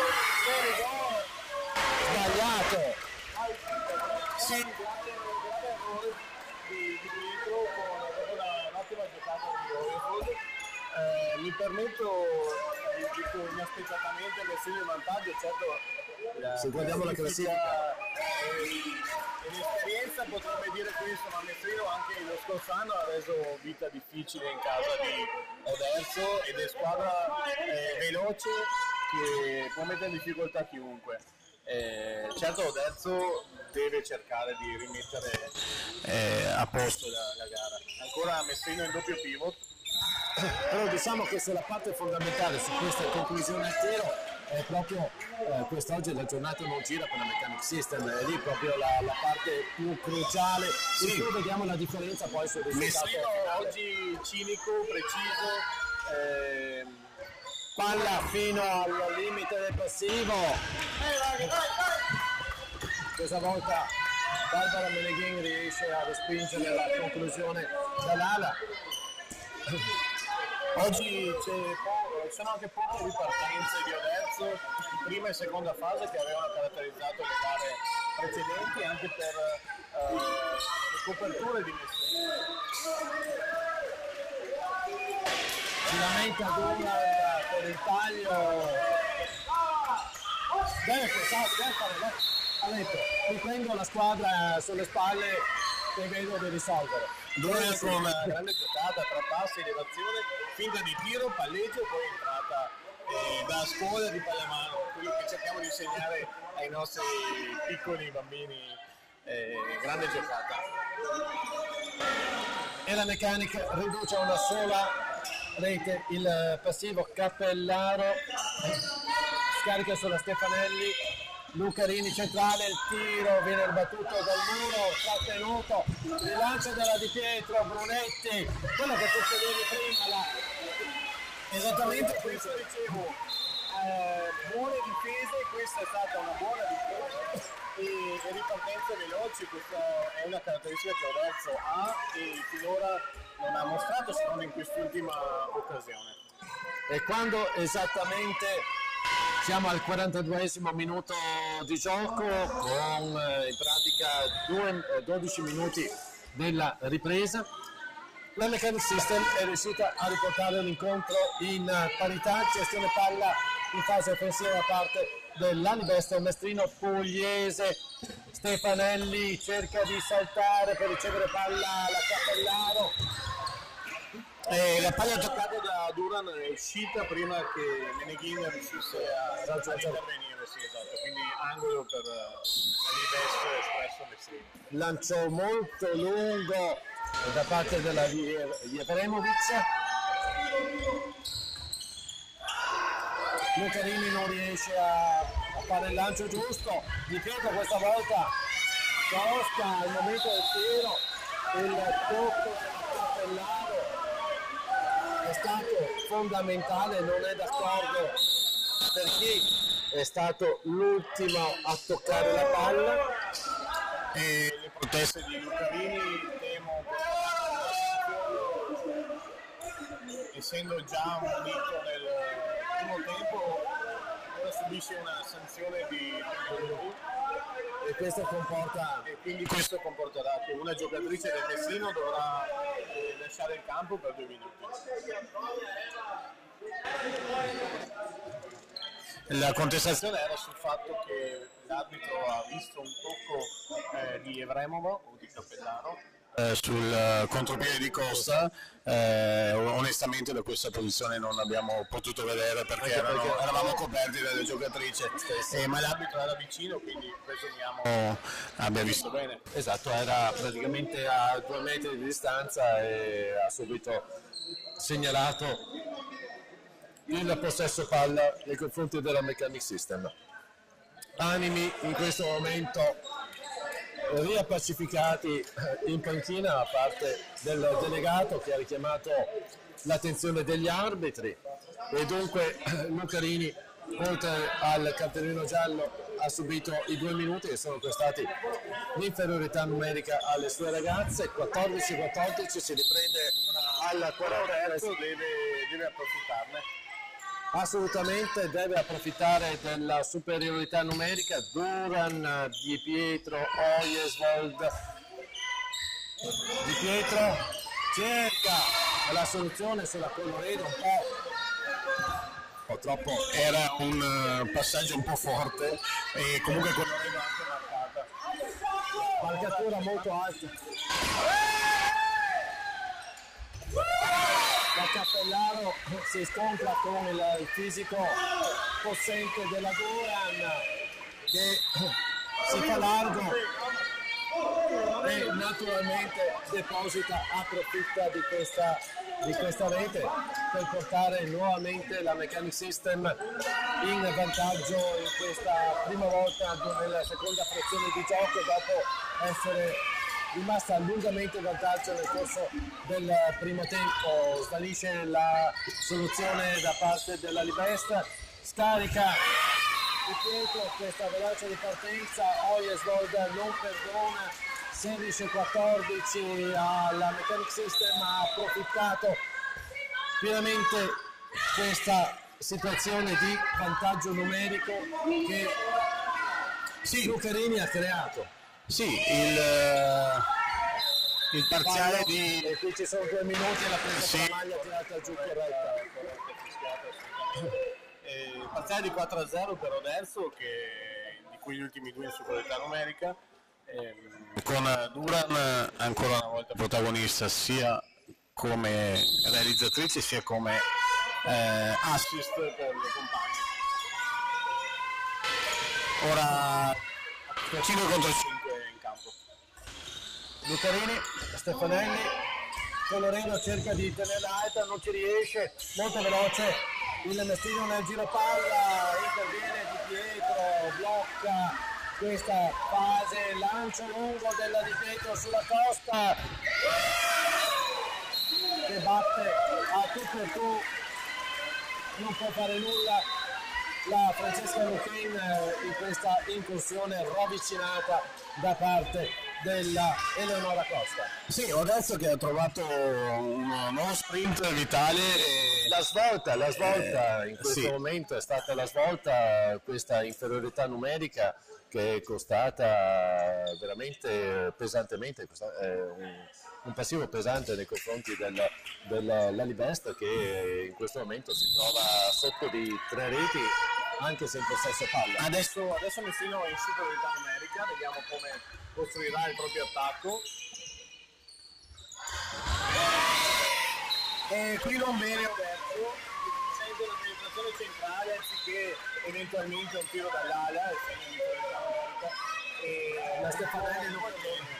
Sbagliato. sì, grande, grande errore di, di Pietro con proprio una- un'ottima giocata di Oyesvold. Eh, mi permetto, eh, dico inaspettatamente il Messina in vantaggio, certo la Se guardiamo la classifica. eh, l'esperienza potrebbe dire questo, ma Messino anche lo scorso anno ha reso vita difficile in casa di Oderzo ed è squadra eh, veloce che può mettere in difficoltà chiunque. Eh, certo Oderzo deve cercare di rimettere eh, a posto la, la gara. Ancora Messino in doppio pivot. Però diciamo che se la parte fondamentale su questa conclusione al tiro è proprio eh, quest'oggi la giornata non gira per la Mechanic System, è lì proprio la, la parte più cruciale, in cui vediamo la differenza poi sul risultato. Mestrino oggi cinico, preciso, ehm, Palla fino al limite del passivo. Questa volta Barbara Meneghin riesce a respingere la conclusione dall'ala. oggi c'è po- ci sono anche poche ripartenze di Oderzo in prima e seconda fase che avevano caratterizzato le gare precedenti anche per eh, le coperture di Messina. Si lamenta Duran per il taglio. Deve pensare, deve fare, deve. Ha detto, riprendo la squadra sulle spalle e vedo di risolvere. Duran con una grande giocata tra passi, elevazione, finta di tiro, palleggio, poi entrata eh, da scuola di pallamano, quello che cerchiamo di insegnare ai nostri piccoli bambini, eh, grande giocata. E la Mechanic riduce a una sola rete il passivo. Cappellaro scarica sulla Stefanelli, Lucarini centrale, il tiro viene battuto dal muro, trattenuto, il lancio della Di Pietro, Brunetti, quello che succedeva prima, la... Esattamente questo dicevo, eh, buone difese, questa è stata una buona difesa e, e ripartenze veloci, questa è una caratteristica che Oderzo ha e finora non ha mostrato se non in quest'ultima occasione. E quando esattamente siamo al quarantaduesimo minuto di gioco con eh, in pratica due, eh, dodici minuti della ripresa, la Mechanic System è riuscita a riportare l'incontro in uh, parità, gestione palla in fase offensiva da parte dell'Alibester Mestrino. Pugliese, Stefanelli cerca di saltare per ricevere palla alla Cappellaro. Eh, la palla giocata da Duran è uscita prima che Meneghin riuscisse a, ad intervenire, sì, esatto. Quindi angolo per l'Alibester espresso Mestrino. Lancio molto lungo da parte della Jevremovic. Lucarini non riesce a, a fare il lancio giusto. Di Pietro questa volta costa al momento del tiro, il tocco del Cappellaro è stato fondamentale, non è d'accordo per chi è stato l'ultimo a toccare la palla. E le proteste di Lucarini temo che essendo già munito nel primo tempo ora subisce una sanzione di E questo comporta e quindi questo comporterà che una giocatrice del Messino dovrà eh, lasciare il campo per due minuti. La contestazione era sul fatto che l'arbitro ha visto un tocco eh, di Evremova o di Cappellaro eh, sul uh, contropiede di Costa. Eh, onestamente da questa posizione non abbiamo potuto vedere perché, erano, perché eravamo coperti dalle giocatrici, eh, ma l'arbitro era vicino, quindi presumiamo abbia visto bene. Esatto, era praticamente a due metri di distanza e ha subito segnalato il possesso palla nei confronti della Mechanic System. Animi in questo momento riappacificati in panchina, a parte del delegato che ha richiamato l'attenzione degli arbitri, e dunque Lucarini, oltre al cartellino giallo, ha subito i due minuti che sono costati l'inferiorità numerica alle sue ragazze. quattordici quattordici, si riprende al quarantesimo. Deve, deve approfittarne. Assolutamente deve approfittare della superiorità numerica. Duran, Di Pietro, Ojesvold. Di Pietro cerca la soluzione sulla Colloredo, un po'. Purtroppo era un uh, passaggio un po' forte e comunque Colloredo anche marcata. Marcatura molto alta. La Cappellaro si scontra con il, il fisico possente della Duran, che si fa largo e naturalmente deposita, approfitta di questa, di questa rete per portare nuovamente la Mechanic System in vantaggio in questa prima volta nella seconda frazione di gioco, dopo essere rimasta lungamente in vantaggio nel corso del primo tempo. Svanisce la soluzione da parte della Libesta, scarica di Pietro, questa veloce ripartenza, Ojesvold non perdona, sedici a quattordici alla Mechanic System, ha approfittato pienamente questa situazione di vantaggio numerico che sì, Lucarini ha creato. Sì, il, eh, il parziale Fallo, di... e qui ci sono due minuti e la presa Sì. con la maglia tirata giù corretta. Eh, il parziale di quattro a zero per Oderzo, che, di cui gli ultimi due in superiorità numerica, ehm, con Duran ancora una volta protagonista sia come realizzatrice sia come eh, assist per le compagne. Ora cinque contro cinque in campo. Lucarini, Stefanelli, Coloreno cerca di tenerla alta, non ci riesce, molto veloce il Mestrino nel giro palla, interviene Di Pietro, blocca questa fase, lancio lungo della Di Pietro sulla Costa che batte a tu per tu, non può fare nulla la Francesca Lucain in questa incursione ravvicinata da parte della Eleonora Costa. Sì, Oderzo che ha trovato un nuovo sprint vitale. E... La svolta, la svolta Eh, in questo sì. momento è stata la svolta, questa inferiorità numerica che è costata veramente pesantemente, è costa- è un, un passivo pesante nei confronti del, della Libesta, che in questo momento si trova sotto di tre reti anche se in possesso palla. Adesso, adesso Messino è in superiorità numerica, vediamo come costruirà il proprio attacco. E qui non bene Oderzo, sente la penetrazione centrale anziché eventualmente un tiro dall'ala, essendo in superiorità numerica. E La Stefanelli non va bene.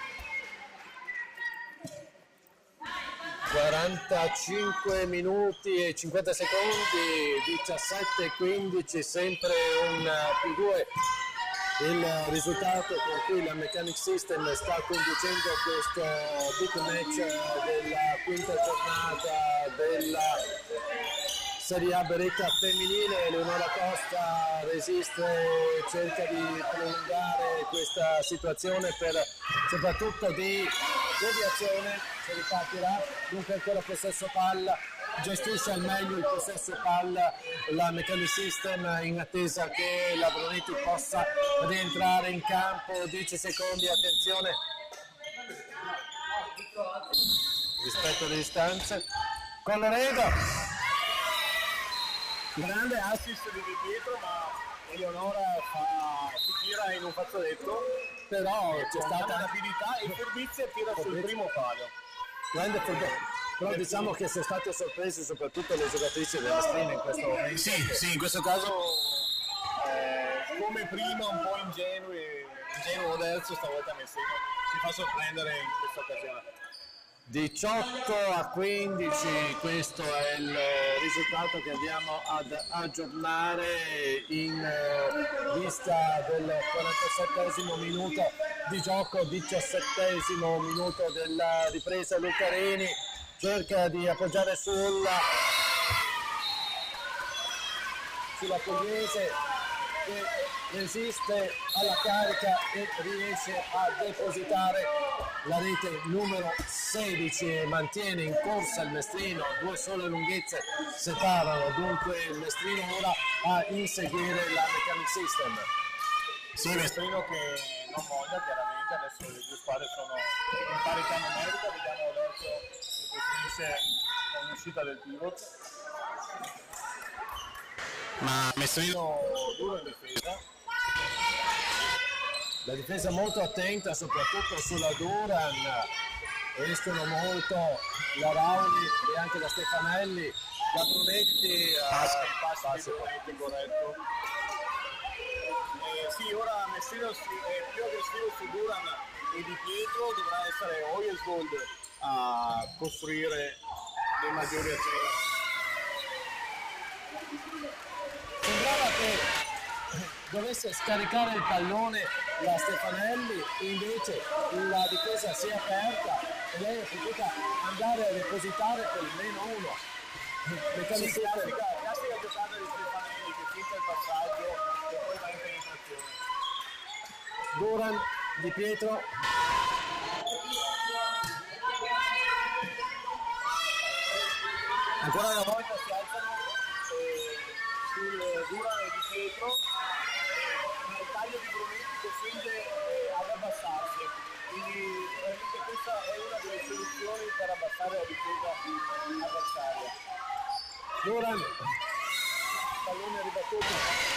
quarantacinque minuti e cinquanta secondi, diciassette a quindici, sempre un più due il risultato con cui la Mechanic System sta conducendo questo big match della quinta giornata della Serie A Beretta femminile. Leonora Costa resiste, cerca di prolungare questa situazione per soprattutto di deviazione, si ripartirà, dunque ancora possesso palla, gestisce al meglio il possesso palla la Mechanic System in attesa che la Brunetti possa rientrare in campo. Dieci secondi, attenzione rispetto alle distanze. Colloredo, grande assist di Di Pietro, ma Eleonora fa, si gira in un fazzoletto, però c'è con stata grande abilità e furbizia e tira sul primo palo. grande fortuna. Però diciamo che sono state sorprese soprattutto le giocatrici della Strina in questo momento. Sì, sì, in questo caso eh, come prima un po' ingenui, ingenuo Oderzo, stavolta Messino si fa sorprendere in questa occasione. diciotto a quindici, questo è il risultato che andiamo ad aggiornare in eh, vista del quarantasettesimo minuto di gioco, diciassettesimo minuto della ripresa. Lucarini cerca di appoggiare sulla sulla Pugliese che resiste alla carica e riesce a depositare la rete numero sedici e mantiene in corsa il Mestrino. Due sole lunghezze separano dunque il Mestrino ora a inseguire la Mechanic System. Sì, Mestrino che non molla chiaramente, adesso le due squadre sono in parità numerica, vediamo adesso se costruisce con l'uscita del pivot. Ma Mestrino duro in difesa. La difesa molto attenta soprattutto sulla Duran, escono molto la Rauli e anche la Stefanelli, la Brunetti Passi, eh, passi, passi. di Brunetti, corretto. Eh, sì, ora Messino si- è più aggressivo su Duran e Di Pietro dovrà essere Oyesgold a costruire le maggiori azioni. Sembrava che dovesse scaricare il pallone la Stefanelli, invece la difesa si è aperta e lei è potuta andare a depositare per il meno uno. Sì, classica, classica giocata di Stefanelli che finta il passaggio e poi va in penetrazione. Duran, Di Pietro, Ancora una volta si alzano eh, sul Duran e Di Pietro, ma il taglio di Brunetti costringe eh, ad abbassarsi, quindi veramente questa è una delle soluzioni per abbassare la difesa avversaria. Duran, Pallone ribattuto.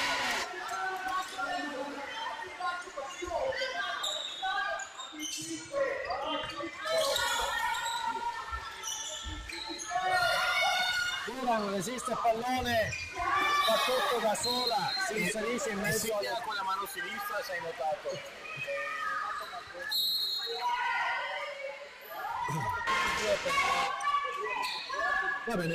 Duran resiste il pallone, fa tutto da sola, si inserisce in E mezzo segna alle... con la mano sinistra, se hai notato. Va bene.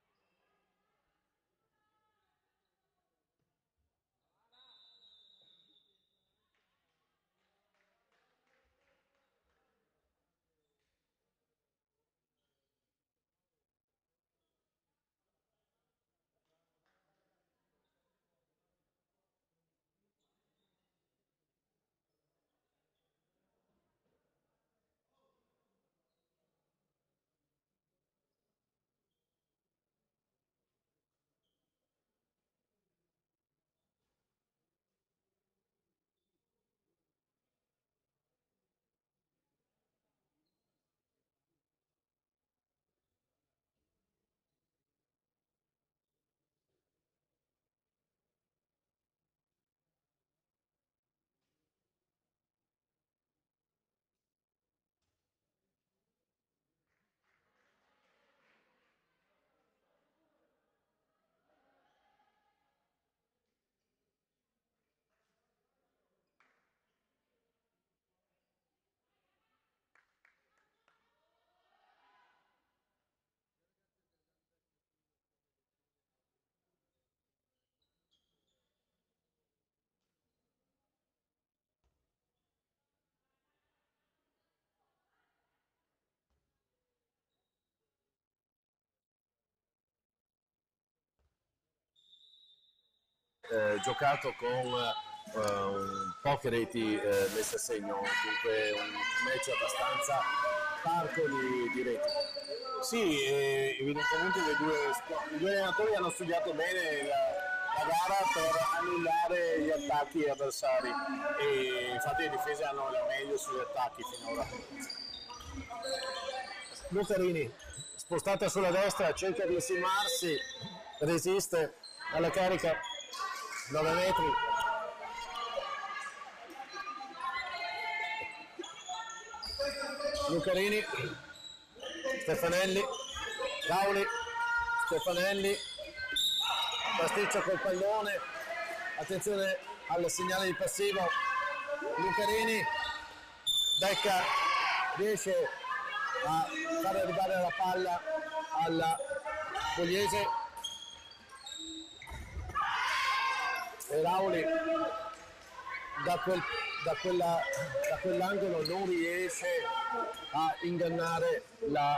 Eh, giocato con eh, un poche reti eh, messe a segno, dunque un match abbastanza parco di, di reti. Sì, eh, evidentemente le due, i due allenatori hanno studiato bene la, la gara per annullare gli attacchi avversari e infatti le difese hanno la meglio sugli attacchi finora. Lucarini, spostata sulla destra, cerca di insinuarsi, resiste alla carica, nove metri. Lucarini, Stefanelli, Rauli, Stefanelli, pasticcia col pallone, attenzione al segnale di passivo, Lucarini, Becca riesce a far arrivare la palla alla Pugliese e Rauli da, quel, da, quella, da quell'angolo non riesce a ingannare la,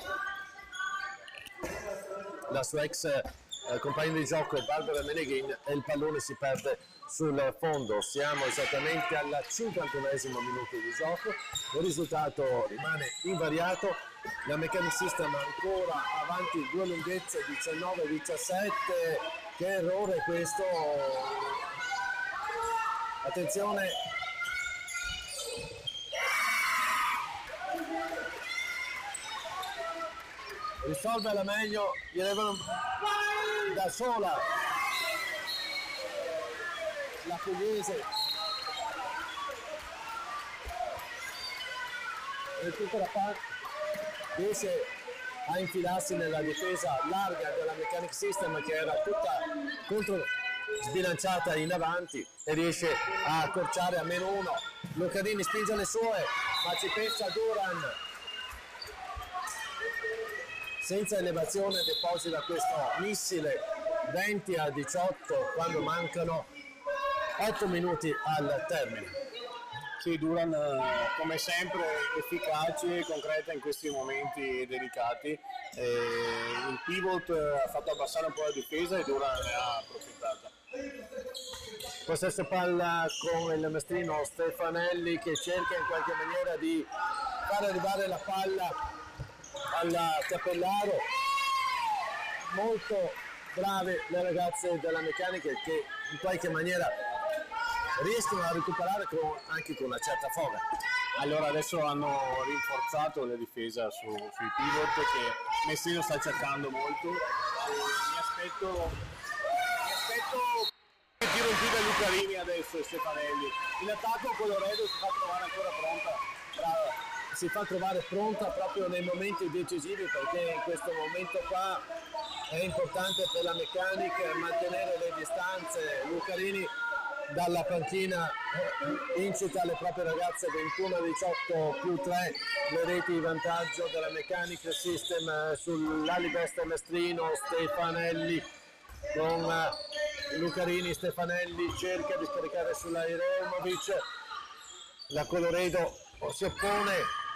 la sua ex eh, compagna di gioco Barbara Meneghin e il pallone si perde sul fondo. Siamo esattamente al cinquantunesimo minuto di gioco, il risultato rimane invariato, la Mechanic System ancora avanti due lunghezze, diciannove diciassette. Che errore questo, attenzione, risolve alla meglio, gli levano da sola la Pugliese e tutta la parte riesce a infilarsi nella difesa larga della Mechanic System che era tutta contro sbilanciata in avanti e riesce a accorciare a meno uno. Lucarini spinge le sue, ma ci pensa Duran, senza elevazione deposita questo missile venti a diciotto quando mancano otto minuti al termine. Sì, Duran eh, come sempre efficace e concreta in questi momenti delicati. Eh, il pivot eh, ha fatto abbassare un po' la difesa e Duran ne ha approfittato. Possesso palla con il mestrino Stefanelli che cerca in qualche maniera di far arrivare la palla alla Cappellaro. Molto brave le ragazze della Meccanica che in qualche maniera riescono a recuperare con, anche con una certa foga. Allora adesso hanno rinforzato la difesa su, sui pivot che Mestrino sta cercando molto. E mi aspetto mi aspetto il tiro in più da Lucarini adesso e Stefanelli. In attacco Coloredo si fa trovare ancora pronta. Brava. Si fa trovare pronta proprio nei momenti decisivi, perché in questo momento qua è importante per la Meccanica mantenere le distanze. Lucarini dalla panchina incita le proprie ragazze ventuno a diciotto più tre le reti di vantaggio della Mechanical System sull'Alibest Mestrino. Stefanelli con Lucarini, Stefanelli cerca di scaricare sulla Iremovic, la Coloredo si oppone,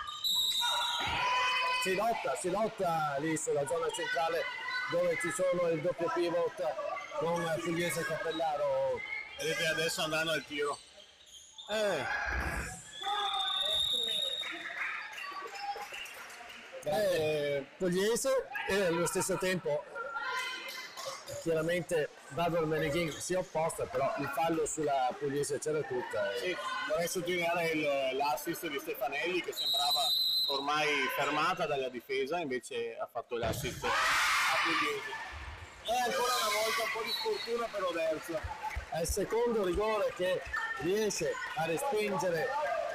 si lotta, si lotta lì sulla zona centrale dove ci sono il doppio pivot con Pugliese e Cappellaro. Vedete adesso andranno al tiro. Eh. Eh, Pugliese e allo stesso tempo chiaramente Barbara Meneghin si è opposta, però il fallo sulla Pugliese c'era tutta. Sì, vorrei sottolineare il- l'assist di Stefanelli che sembrava ormai fermata dalla difesa, invece ha fatto l'assist a Pugliese. E ancora una volta un po' di sfortuna per Oderzo. È il secondo rigore che riesce a respingere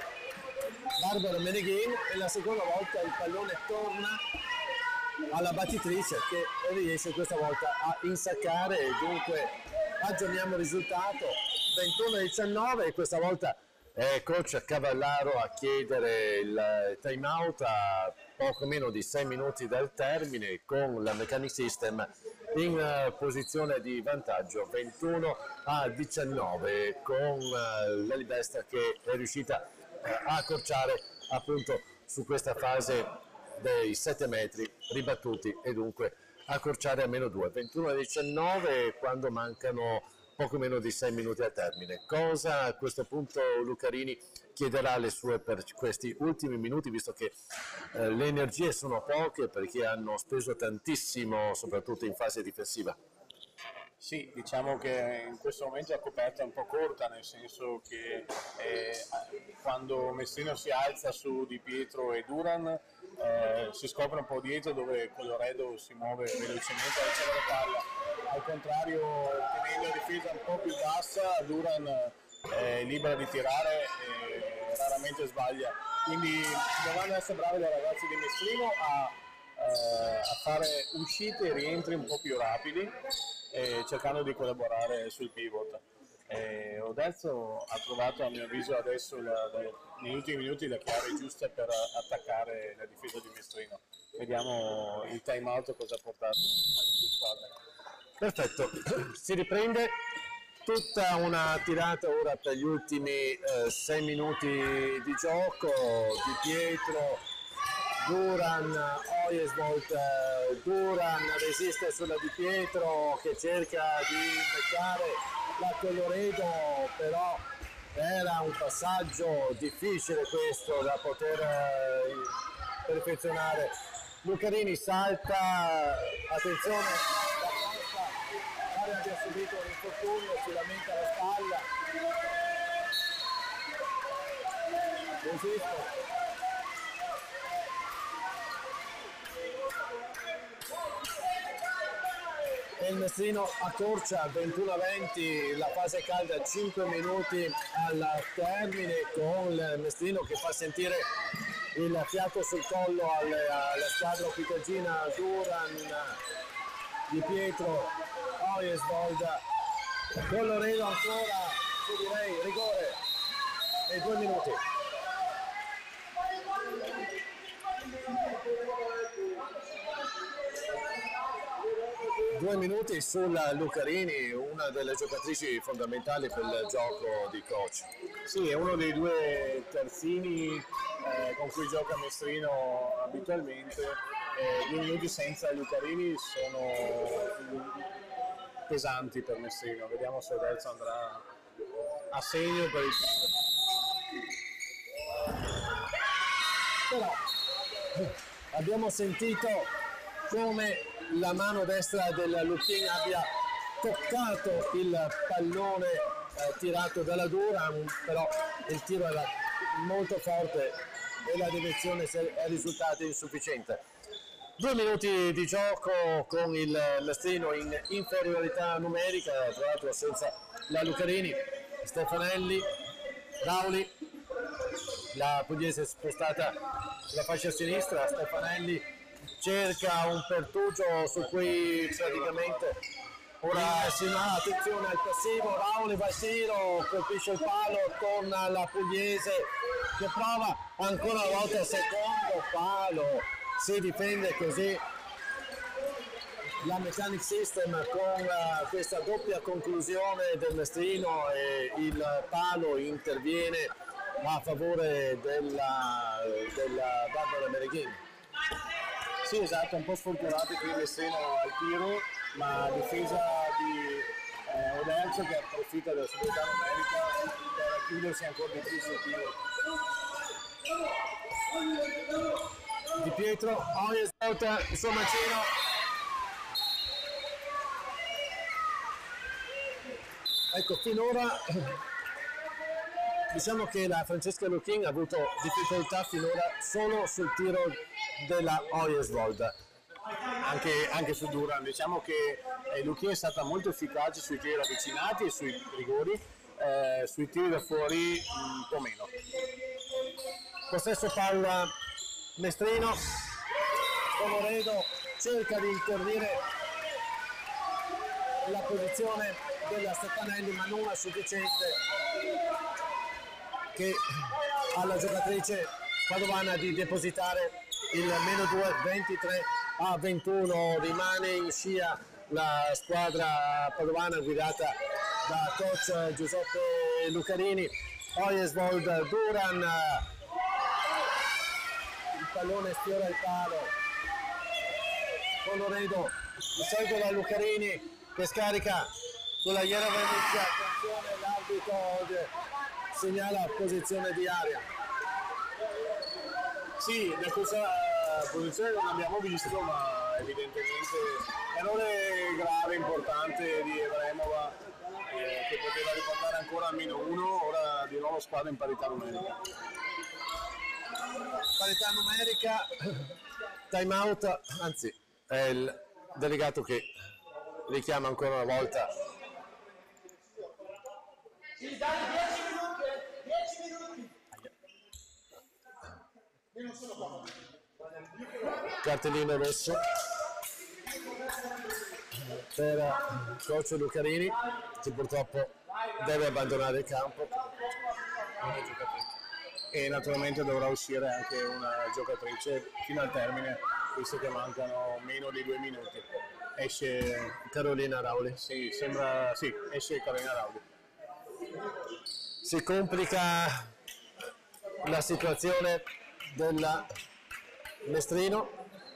Barbara Meneghin e la seconda volta il pallone torna alla battitrice che riesce questa volta a insaccare e dunque aggiorniamo il risultato ventuno a diciannove e questa volta è coach Cavallaro a chiedere il time out a poco meno di sei minuti dal termine con la Mechanic System in uh, posizione di vantaggio ventuno a diciannove con uh, l'Alibest che è riuscita uh, a accorciare appunto su questa fase dei sette metri ribattuti e dunque accorciare a meno due, ventuno a diciannove quando mancano poco meno di sei minuti al termine. Cosa a questo punto Lucarini chiederà alle sue per questi ultimi minuti, visto che eh, le energie sono poche perché hanno speso tantissimo, soprattutto in fase difensiva? Sì, diciamo che in questo momento la coperta è un po' corta, nel senso che eh, quando Mestrino si alza su Di Pietro e Duran eh, si scopre un po' dietro dove Coloredo si muove velocemente a ricevere palla. Al contrario, tenendo la difesa un po' più bassa, Duran è libera di tirare e raramente sbaglia. Quindi dovranno essere bravi le ragazze di Mestrino a, eh, a fare uscite e rientri un po' più rapidi, eh, cercando di collaborare sul pivot. Eh, Oderzo ha trovato a mio avviso adesso la, la, negli ultimi minuti la chiave giusta per attaccare la difesa di Mestrino. Vediamo il time out cosa ha portato alle due squadre. Perfetto, si riprende tutta una tirata ora per gli ultimi eh, sei minuti di gioco. Di Pietro, Duran, Oyesvolt, eh, Duran resiste sulla Di Pietro che cerca di beccare la Coloredo, però era un passaggio difficile questo da poter eh, perfezionare. Lucarini salta, attenzione, la Costa pare abbia subito un infortunio, si lamenta la spalla. Resiste. E il Mestrino accorcia ventuno a venti, la fase calda cinque minuti al termine con il Mestrino che fa sentire il fiato sul collo alle, alla squadra pitagina. Duran, Di Pietro, Oyesvold Colloredo ancora, su direi, rigore e due minuti. Due minuti sulla Lucarini, una delle giocatrici fondamentali per il gioco di coach. Sì, è uno dei due terzini eh, con cui gioca Mestrino abitualmente. Eh, due minuti senza Lucarini sono pesanti per Mestrino. Vediamo se Oderzo andrà a segno per il... Però abbiamo sentito come la mano destra del Lupin abbia toccato il pallone eh, tirato dalla Duran, però il tiro era molto forte e la direzione è risultata insufficiente. Due minuti di gioco con il Mestrino in inferiorità numerica, tra l'altro senza la Lucarini. Stefanelli, Rauli, la pugliese spostata sulla fascia sinistra, Stefanelli cerca un pertugio su cui praticamente ora si ha attenzione al passivo, Rauli va al tiro, colpisce il palo, torna la pugliese che prova ancora una volta il secondo palo, si difende così la Mechanic System con uh, questa doppia conclusione del Mestrino e il palo interviene a favore della, della Barbara Mereghini. Sì, esatto, un po' sfortunati qui Mestrino al tiro, ma difesa di eh, Oderzo che approfitta della superiorità numerica per chiudersi ancora di più sul tiro. Di Pietro, ogni volta il suo macino. Ecco, finora diciamo che la Francesca Luchin ha avuto difficoltà finora solo sul tiro della Oyesvold. Anche, anche su Duran, diciamo che eh, Luchin è stata molto efficace sui tiri ravvicinati e sui rigori, eh, sui tiri da fuori un po' meno. Possesso palla Mestrino, Colloredo cerca di intervenire la posizione della Stefanelli, ma non è sufficiente che alla giocatrice padovana di depositare il meno due, ventitré a ventuno. Rimane in scia la squadra padovana guidata da coach Giuseppe Lucarini. Oyesvold, Duran, il pallone sfiora il palo, Colloredo segue da Lucarini che scarica sulla Jerevenik, attenzione, l'arbitro segnala posizione di area. Sì, da questa posizione non abbiamo visto, ma evidentemente errore grave, importante di Evremova eh, che poteva riportare ancora a meno uno, ora di nuovo squadra in parità numerica. Parità numerica, time out, anzi è il delegato che richiama ancora una volta. Cartellino rosso per coach Lucarini che purtroppo deve abbandonare il campo E naturalmente dovrà uscire anche una giocatrice fino al termine, visto che mancano meno di due minuti. Esce Carolina Rauli. Sì, sembra, sì, esce Carolina Rauli. Si complica la situazione della Mestrino.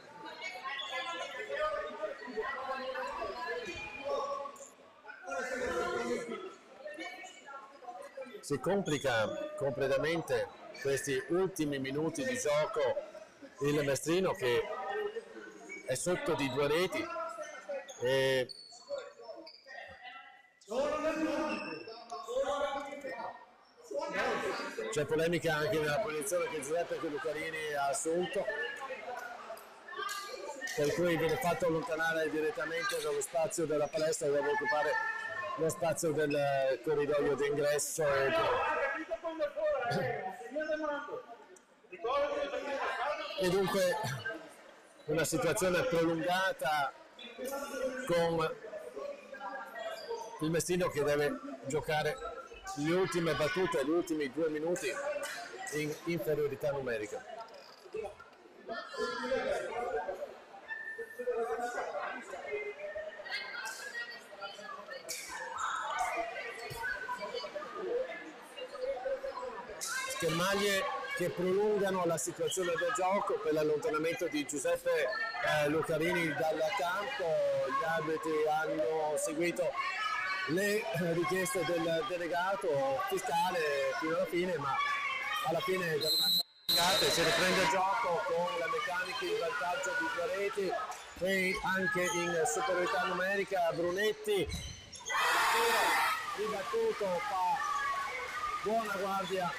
Si complica completamente questi ultimi minuti di gioco il Mestrino che è sotto di due reti e c'è polemica anche nella posizione che Giuseppe Lucarini ha assunto, per cui viene fatto allontanare direttamente dallo spazio della palestra e deve occupare lo spazio del corridoio d'ingresso e, e dunque una situazione prolungata con il Mestrino che deve giocare le ultime battute, gli ultimi due minuti in inferiorità numerica. Schermaglie che prolungano la situazione del gioco per l'allontanamento di Giuseppe eh, Lucarini dal campo. Gli arbitri hanno seguito le richieste del delegato fiscale fino alla fine, ma alla fine si riprende il gioco con la Meccanica in vantaggio di due reti e anche in superiorità numerica. Brunetti ribattuto, fa buona guardia.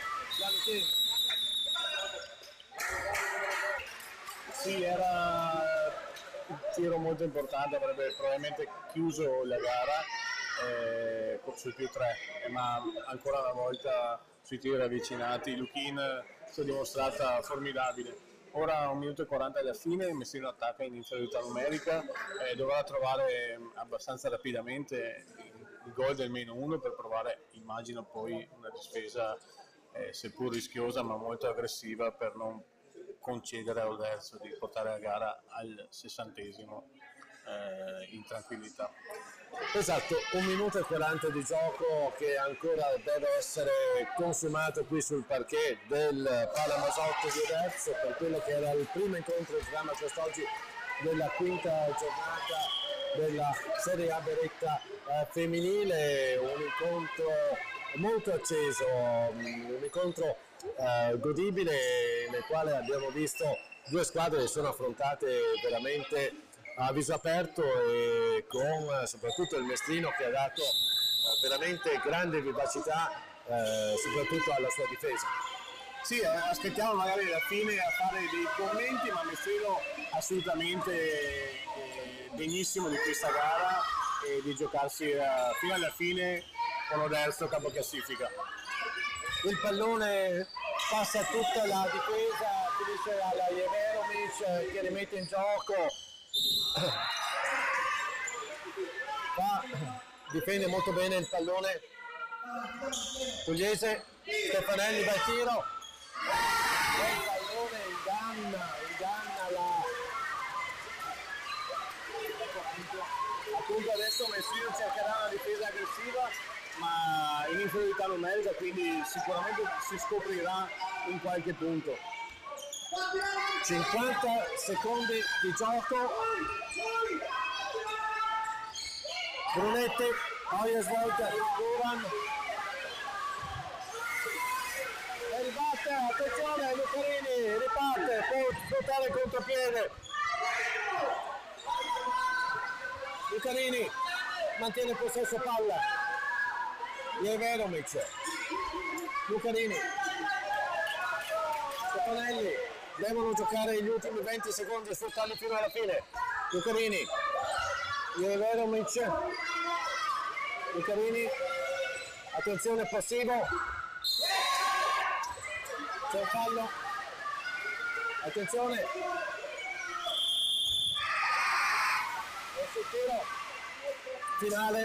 Sì, era un tiro molto importante, avrebbe probabilmente chiuso la gara eh, sul più tre, ma ancora una volta sui tiri ravvicinati Luchin si è dimostrata formidabile. Ora un minuto e quaranta alla fine, il Messino attacca in inferiorità numerica e dovrà trovare abbastanza rapidamente il gol del meno uno per provare, immagino, poi una difesa eh, seppur rischiosa ma molto aggressiva per non concedere a Oderzo di portare la gara al sessantesimo eh, in tranquillità. Esatto, un minuto e quaranta di gioco che ancora deve essere consumato qui sul parquet del Palamasotti di Oderzo per quello che era il primo incontro in programma quest'oggi della quinta giornata della Serie A Beretta eh, femminile. Un incontro molto acceso, un incontro eh, godibile nel quale abbiamo visto due squadre che sono affrontate veramente a viso aperto e con soprattutto il Mestrino che ha dato eh, veramente grande vivacità eh, soprattutto alla sua difesa. Sì, eh, aspettiamo magari alla fine a fare dei commenti, ma Mestrino assolutamente eh, benissimo di questa gara e di giocarsi eh, fino alla fine con Oderzo capo classifica. Il pallone passa tutta la difesa, finisce alla Jeverovic che rimette in gioco, fa, difende molto bene il pallone Pugliese. Stefanelli va al tiro, il pallone inganna, inganna la... Appunto adesso Mestrino cercherà una difesa aggressiva ma in inferiorità numerica, quindi sicuramente si scoprirà in qualche punto. cinquanta secondi di gioco, Brunetti, poi svolta Duran e ribatte, attenzione Lucarini, riparte, può sfruttare il contropiede, Lucarini mantiene il possesso palla, Jeverovic, Lucarini, Stefanelli, devono giocare gli ultimi venti secondi e sfruttarli fino alla fine. Lucarini, Jeverovic, Lucarini, attenzione passivo, c'è un fallo, attenzione, e sul tiro finale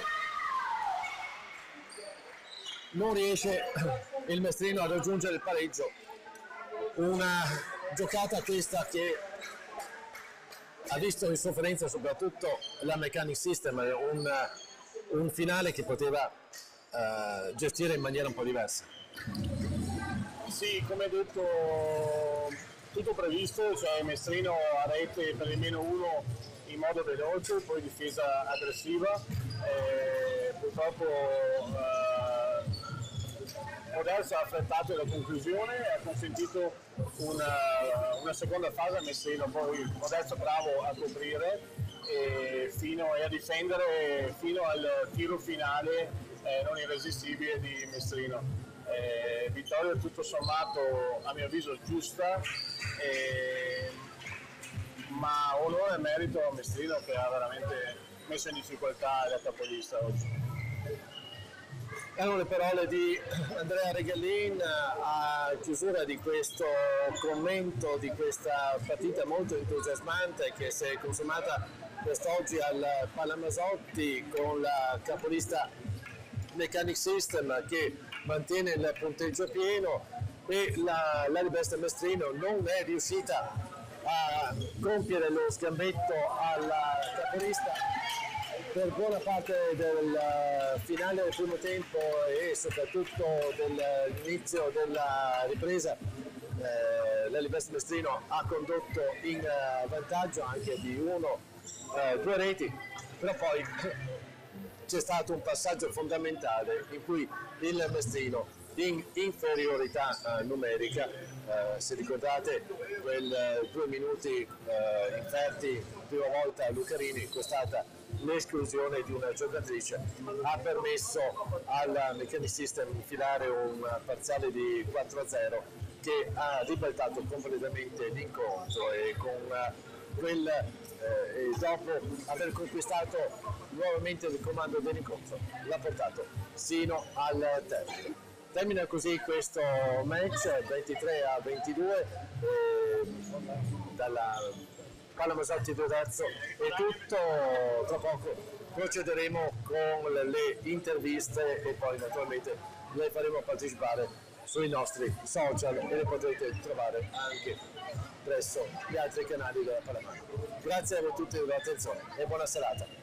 non riesce il Mestrino a raggiungere il pareggio. Una giocata questa che ha visto in sofferenza soprattutto la Mechanic System, un, un finale che poteva uh, gestire in maniera un po' diversa. Sì, come detto, tutto previsto, cioè Mestrino a rete per il meno uno in modo veloce, poi difesa aggressiva, e purtroppo uh, Oderzo ha affrettato la conclusione e ha consentito una, una seconda fase a Mestrino, poi Oderzo bravo a coprire e, fino, e a difendere fino al tiro finale eh, non irresistibile di Mestrino. Eh, vittoria tutto sommato a mio avviso giusta, eh, ma onore e merito a Mestrino che ha veramente messo in difficoltà la capolista oggi. Erano le parole di Andrea Regallin a chiusura di questo commento di questa partita molto entusiasmante che si è consumata quest'oggi al Palamasotti con la capolista Mechanic System che mantiene il punteggio pieno e la, la Libesta Mestrino non è riuscita a compiere lo sgambetto alla capolista per buona parte del finale del primo tempo e soprattutto dell'inizio della ripresa. Eh, la Libesta Mestrino ha condotto in uh, vantaggio anche di uno, uh, due reti, però poi c'è stato un passaggio fondamentale in cui il Mestrino in inferiorità uh, numerica, uh, se ricordate quel uh, due minuti uh, inferti prima volta a Lucarini, costata l'esclusione di una giocatrice, ha permesso al Mechanic System infilare un parziale di quattro a zero che ha ribaltato completamente l'incontro e con uh, quel eh, e dopo aver conquistato nuovamente il comando dell'incontro l'ha portato sino al termine. Termina così questo match ventitré a ventidue eh, dalla Pala Masotti due terzo è tutto. Tra poco procederemo con le interviste e poi naturalmente le faremo partecipare sui nostri social e le potrete trovare anche presso gli altri canali della Palamano. Grazie a tutti per l'attenzione e buona serata.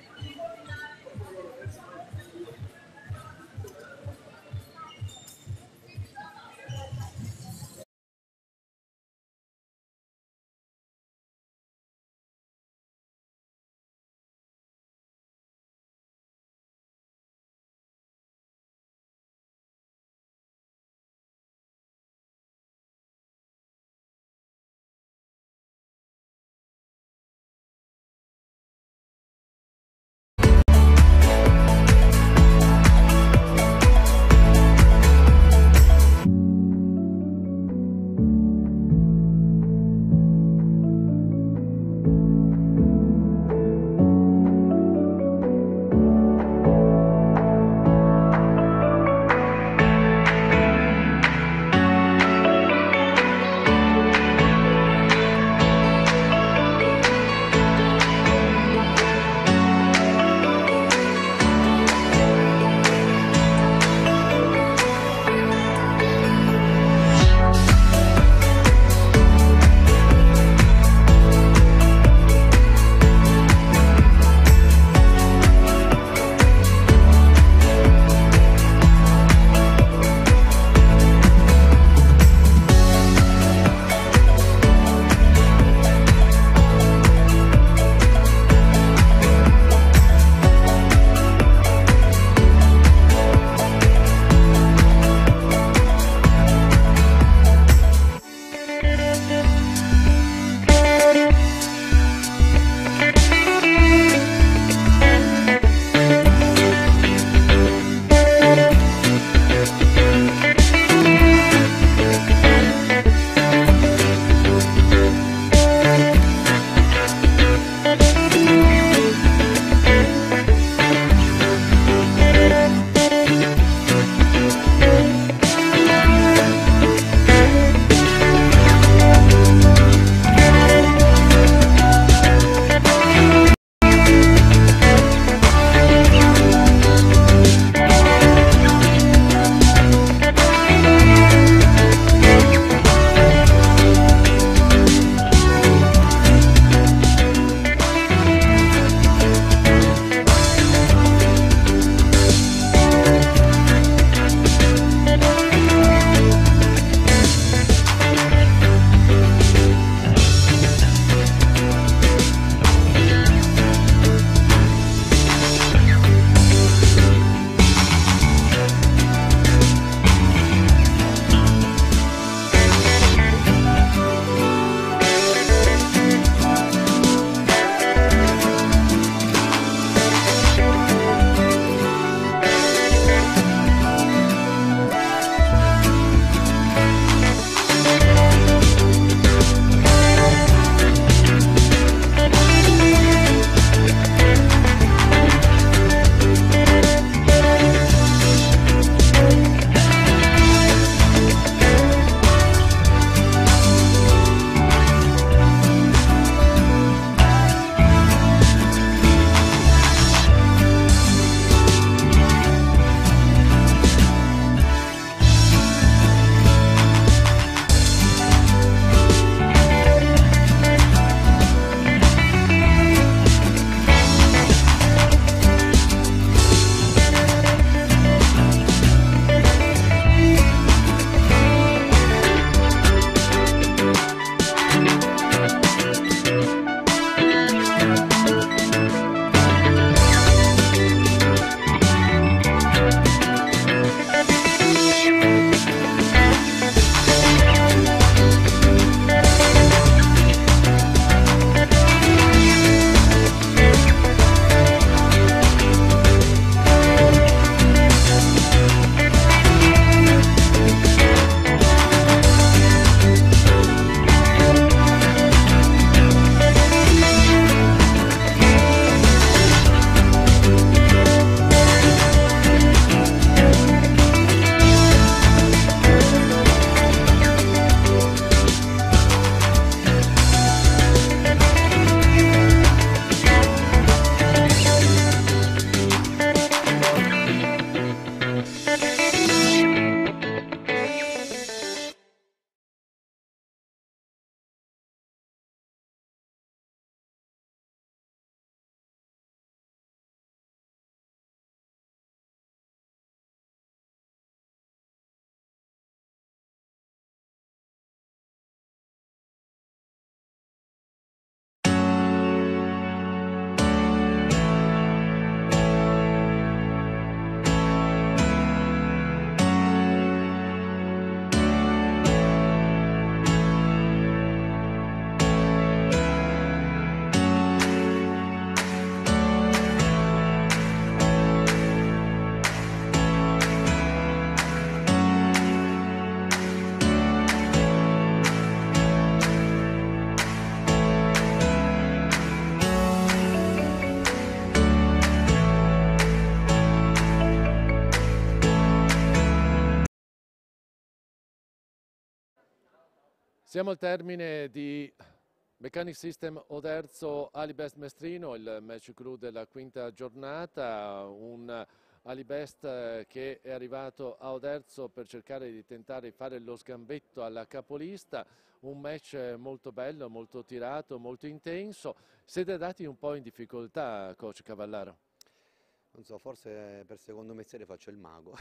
Siamo al termine di Mechanic System Oderzo Alibest Mestrino, il match clou della quinta giornata, un Alibest che è arrivato a Oderzo per cercare di tentare di fare lo sgambetto alla capolista, un match molto bello, molto tirato, molto intenso. Siete andati un po' in difficoltà, coach Cavallaro? Non so, forse per secondo mestiere faccio il mago.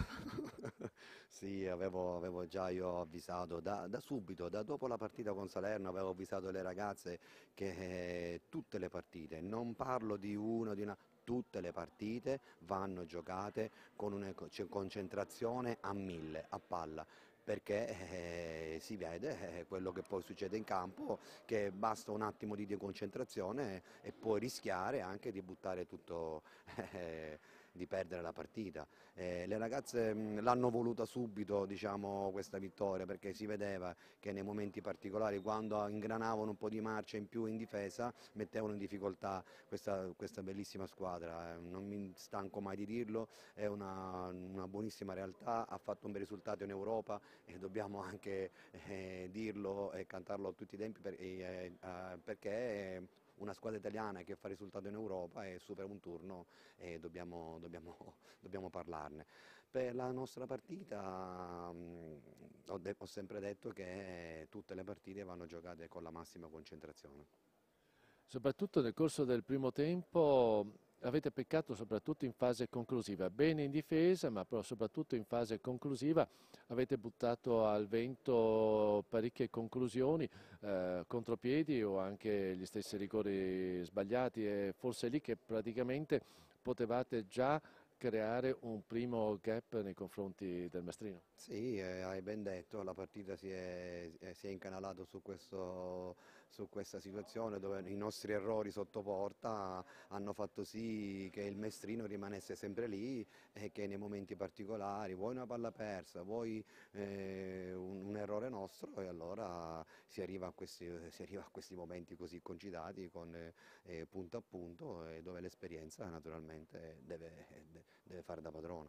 Sì, avevo, avevo già io avvisato da, da subito, da dopo la partita con Salerno, avevo avvisato le ragazze che eh, tutte le partite, non parlo di una, di una, tutte le partite vanno giocate con una concentrazione a mille, a palla. Perché eh, si vede eh, quello che poi succede in campo, che basta un attimo di deconcentrazione e, e puoi rischiare anche di buttare tutto, eh, di perdere la partita. Eh, le ragazze l'hanno voluta subito, diciamo, questa vittoria, perché si vedeva che nei momenti particolari, quando ingranavano un po' di marcia in più in difesa, mettevano in difficoltà questa, questa bellissima squadra. Eh, non mi stanco mai di dirlo, è una, una buonissima realtà, ha fatto un bel risultato in Europa e dobbiamo anche eh, dirlo e cantarlo a tutti i tempi per, eh, eh, perché una squadra italiana che fa risultato in Europa e supera un turno e dobbiamo, dobbiamo, dobbiamo parlarne. Per la nostra partita mh, ho, ho sempre detto che tutte le partite vanno giocate con la massima concentrazione. Soprattutto nel corso del primo tempo avete peccato soprattutto in fase conclusiva, bene in difesa ma però soprattutto in fase conclusiva avete buttato al vento parecchie conclusioni, eh, contropiedi o anche gli stessi rigori sbagliati, e forse lì che praticamente potevate già creare un primo gap nei confronti del Mestrino. Sì, eh, hai ben detto, la partita si è, eh, si è incanalato su, questo, su questa situazione dove i nostri errori sotto porta hanno fatto sì che il Mestrino rimanesse sempre lì e che nei momenti particolari, vuoi una palla persa, vuoi eh, un, un errore nostro, e allora si arriva a questi, si arriva a questi momenti così concitati con eh, punto a punto, e dove l'esperienza naturalmente deve, deve fare da padrona.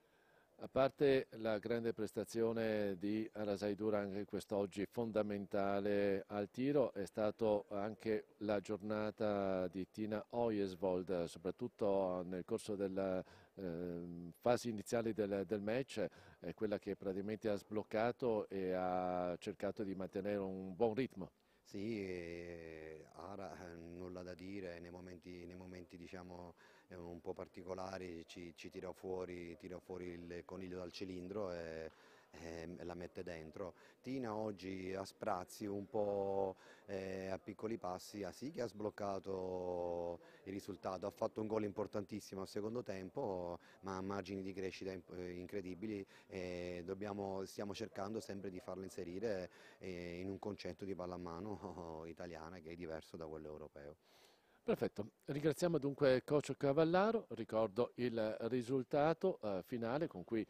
A parte la grande prestazione di Arasai Duran, quest'oggi fondamentale al tiro, è stata anche la giornata di Tina Ojesvold, soprattutto nel corso della eh, fase iniziale del, del match, è quella che praticamente ha sbloccato e ha cercato di mantenere un buon ritmo. Sì, eh, Ara eh, nulla da dire, nei momenti, nei momenti diciamo, eh, un po' particolari ci, ci tira fuori, tira fuori il coniglio dal cilindro e, e, e la mette dentro. Tina oggi a sprazzi, un po' eh, a piccoli passi, ah, sì che ha sbloccato il risultato, ha fatto un gol importantissimo al secondo tempo, ma ha margini di crescita incredibili e dobbiamo, stiamo cercando sempre di farlo inserire eh, in un concetto di pallamano italiana che è diverso da quello europeo. Perfetto, ringraziamo dunque coach Cavallaro, ricordo il risultato eh, finale con cui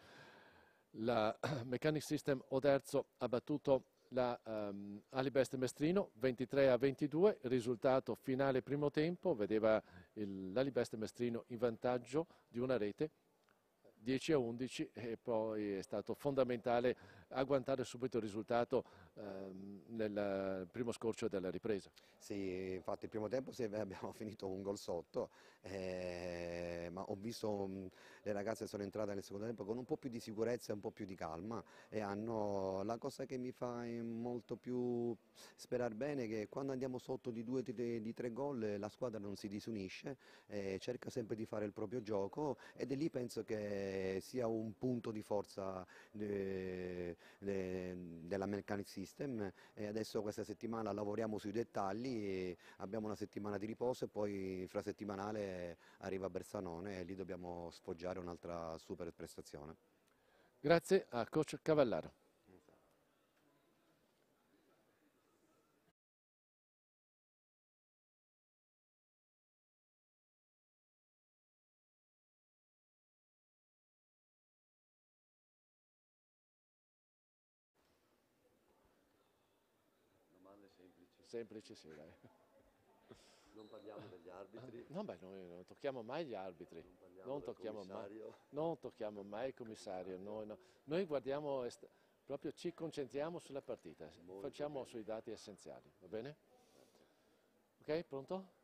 la Mechanic System Oderzo ha battuto la um, Alibest Mestrino ventitré a ventidue, risultato finale primo tempo, vedeva l'Alibest Mestrino in vantaggio di una rete, dieci a undici, e poi è stato fondamentale agguantare subito il risultato ehm, nel primo scorcio della ripresa. Sì, infatti il primo tempo sì, abbiamo finito un gol sotto, eh, ma ho visto mh, le ragazze sono entrate nel secondo tempo con un po' più di sicurezza e un po' più di calma, e hanno la cosa che mi fa molto più sperare bene, che quando andiamo sotto di due di tre gol la squadra non si disunisce, eh, cerca sempre di fare il proprio gioco, ed è lì penso che sia un punto di forza de, de, della Mechanic System, e adesso questa settimana lavoriamo sui dettagli, abbiamo una settimana di riposo e poi infrasettimanale arriva Bersanone e lì dobbiamo sfoggiare un'altra super prestazione. Grazie a coach Cavallaro. Semplice, sì, dai. Non parliamo degli arbitri. No, beh, noi non tocchiamo mai gli arbitri, non, non tocchiamo mai, commissario. non tocchiamo mai il commissario. Noi, no. Noi guardiamo, proprio ci concentriamo sulla partita, facciamo sui dati essenziali, va bene? Ok, pronto?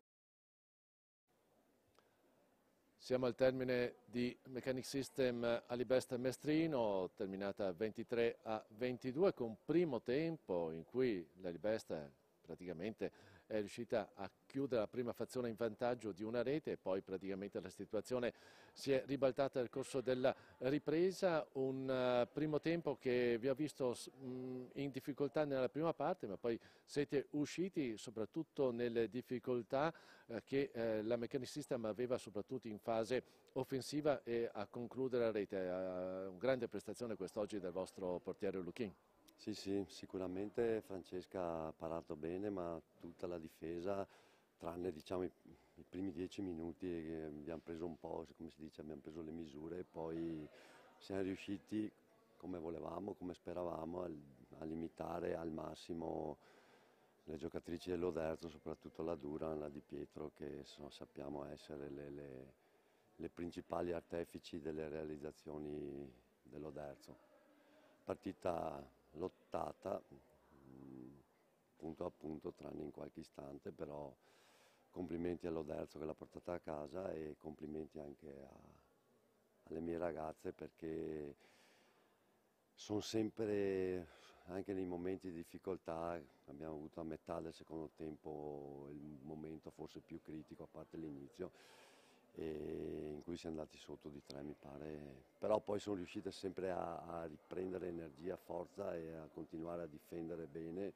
Siamo al termine di Mechanic System Alibesta Mestrino, terminata ventitré a ventidue con un primo tempo in cui l'Alibesta praticamente è riuscita a chiudere la prima fazione in vantaggio di una rete e poi praticamente la situazione si è ribaltata nel corso della ripresa. Un uh, primo tempo che vi ha visto mh, in difficoltà nella prima parte, ma poi siete usciti soprattutto nelle difficoltà eh, che eh, la Mechanic System aveva soprattutto in fase offensiva e a concludere la rete. Uh, una grande prestazione quest'oggi del vostro portiere Luchin. Sì, sì, sicuramente Francesca ha parato bene, ma tutta la difesa, tranne diciamo i, i primi dieci minuti che abbiamo preso un po', come si dice, abbiamo preso le misure e poi siamo riusciti, come volevamo, come speravamo, a, a limitare al massimo le giocatrici dell'Oderzo, soprattutto la Duran, la Di Pietro, che so, sappiamo essere le, le, le principali artefici delle realizzazioni dell'Oderzo. Partita lottata punto a punto tranne in qualche istante, però complimenti all'Oderzo che l'ha portata a casa e complimenti anche a, alle mie ragazze perché sono sempre, anche nei momenti di difficoltà, abbiamo avuto a metà del secondo tempo il momento forse più critico a parte l'inizio, e in cui si è andati sotto di tre mi pare, però poi sono riuscite sempre a, a riprendere energia, forza e a continuare a difendere bene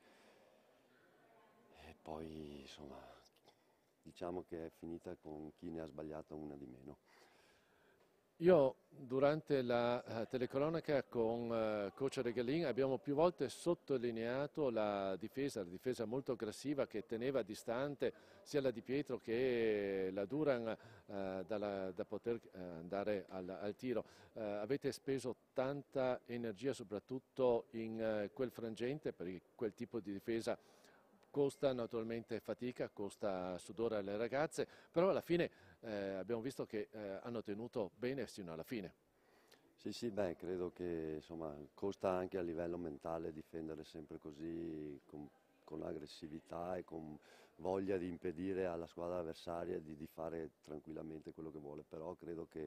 e poi insomma diciamo che è finita con chi ne ha sbagliato una di meno. Io durante la uh, telecronaca con uh, coach Regalin abbiamo più volte sottolineato la difesa, la difesa molto aggressiva che teneva distante sia la Di Pietro che la Duran uh, dalla, da poter uh, andare al, al tiro. Uh, avete speso tanta energia soprattutto in uh, quel frangente perché quel tipo di difesa costa naturalmente fatica, costa sudore alle ragazze, però alla fine eh, abbiamo visto che eh, hanno tenuto bene fino alla fine. Sì, sì, beh, credo che insomma, costa anche a livello mentale difendere sempre così, con, con aggressività e con voglia di impedire alla squadra avversaria di, di fare tranquillamente quello che vuole, però credo che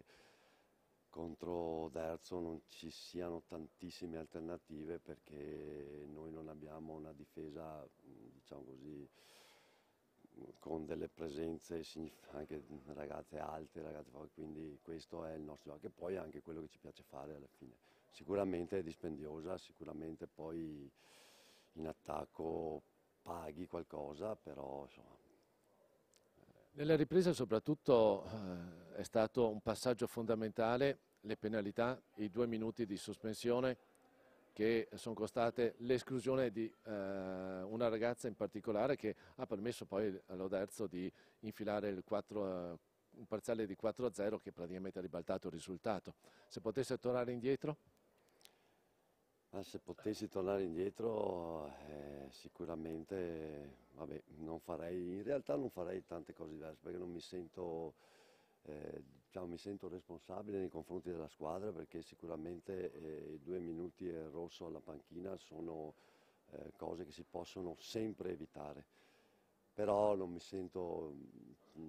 contro Derzo non ci siano tantissime alternative perché noi non abbiamo una difesa, diciamo così, con delle presenze anche ragazze alte, ragazze forti, quindi questo è il nostro, anche poi anche quello che ci piace fare alla fine. Sicuramente è dispendiosa, sicuramente poi in attacco paghi qualcosa, però insomma. Nella ripresa soprattutto eh, è stato un passaggio fondamentale, le penalità, i due minuti di sospensione che sono costate l'esclusione di eh, una ragazza in particolare che ha permesso poi all'Oderzo di infilare il quattro, eh, un parziale di quattro a zero che praticamente ha ribaltato il risultato. Se potesse tornare indietro? Ma se potessi tornare indietro eh, sicuramente vabbè, non farei, in realtà non farei tante cose diverse perché non mi sento, eh, diciamo, mi sento responsabile nei confronti della squadra perché sicuramente eh, i due minuti e il rosso alla panchina sono eh, cose che si possono sempre evitare, però non mi sento, mh,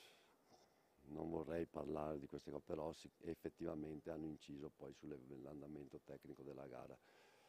non vorrei parlare di queste cose, però sì, effettivamente hanno inciso poi sull'andamento tecnico della gara.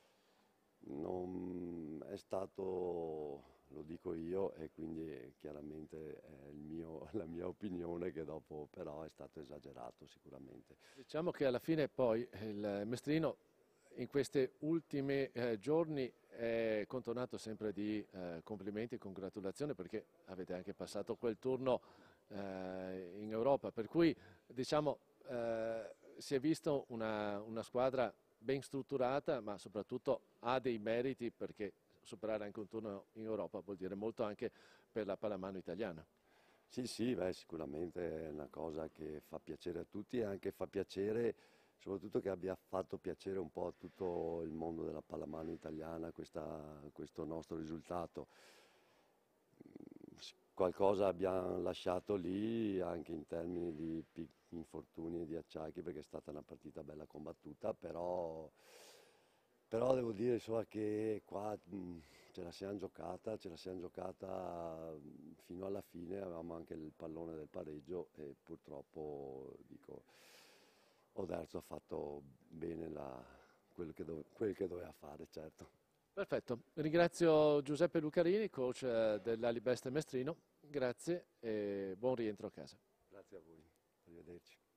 Non è stato, lo dico io, e quindi chiaramente è il mio, la mia opinione che dopo però è stato esagerato sicuramente. Diciamo che alla fine poi il Mestrino in questi ultimi eh, giorni è contornato sempre di eh, complimenti e congratulazioni perché avete anche passato quel turno eh, in Europa, per cui diciamo eh, si è visto una, una squadra ben strutturata ma soprattutto ha dei meriti perché superare anche un turno in Europa vuol dire molto anche per la pallamano italiana. Sì, sì, beh, sicuramente è una cosa che fa piacere a tutti e anche fa piacere soprattutto che abbia fatto piacere un po' a tutto il mondo della pallamano italiana questa, questo nostro risultato. Qualcosa abbiamo lasciato lì anche in termini di infortuni e di acciacchi perché è stata una partita bella combattuta, però Però devo dire insomma, che qua mh, ce la siamo giocata, ce la siamo giocata mh, fino alla fine, avevamo anche il pallone del pareggio e purtroppo dico, Oderzo ha fatto bene la, quel, che dove, quel che doveva fare, certo. Perfetto, ringrazio Giuseppe Lucarini, coach eh, dell'Alibeste Mestrino, grazie e buon rientro a casa. Grazie a voi, arrivederci.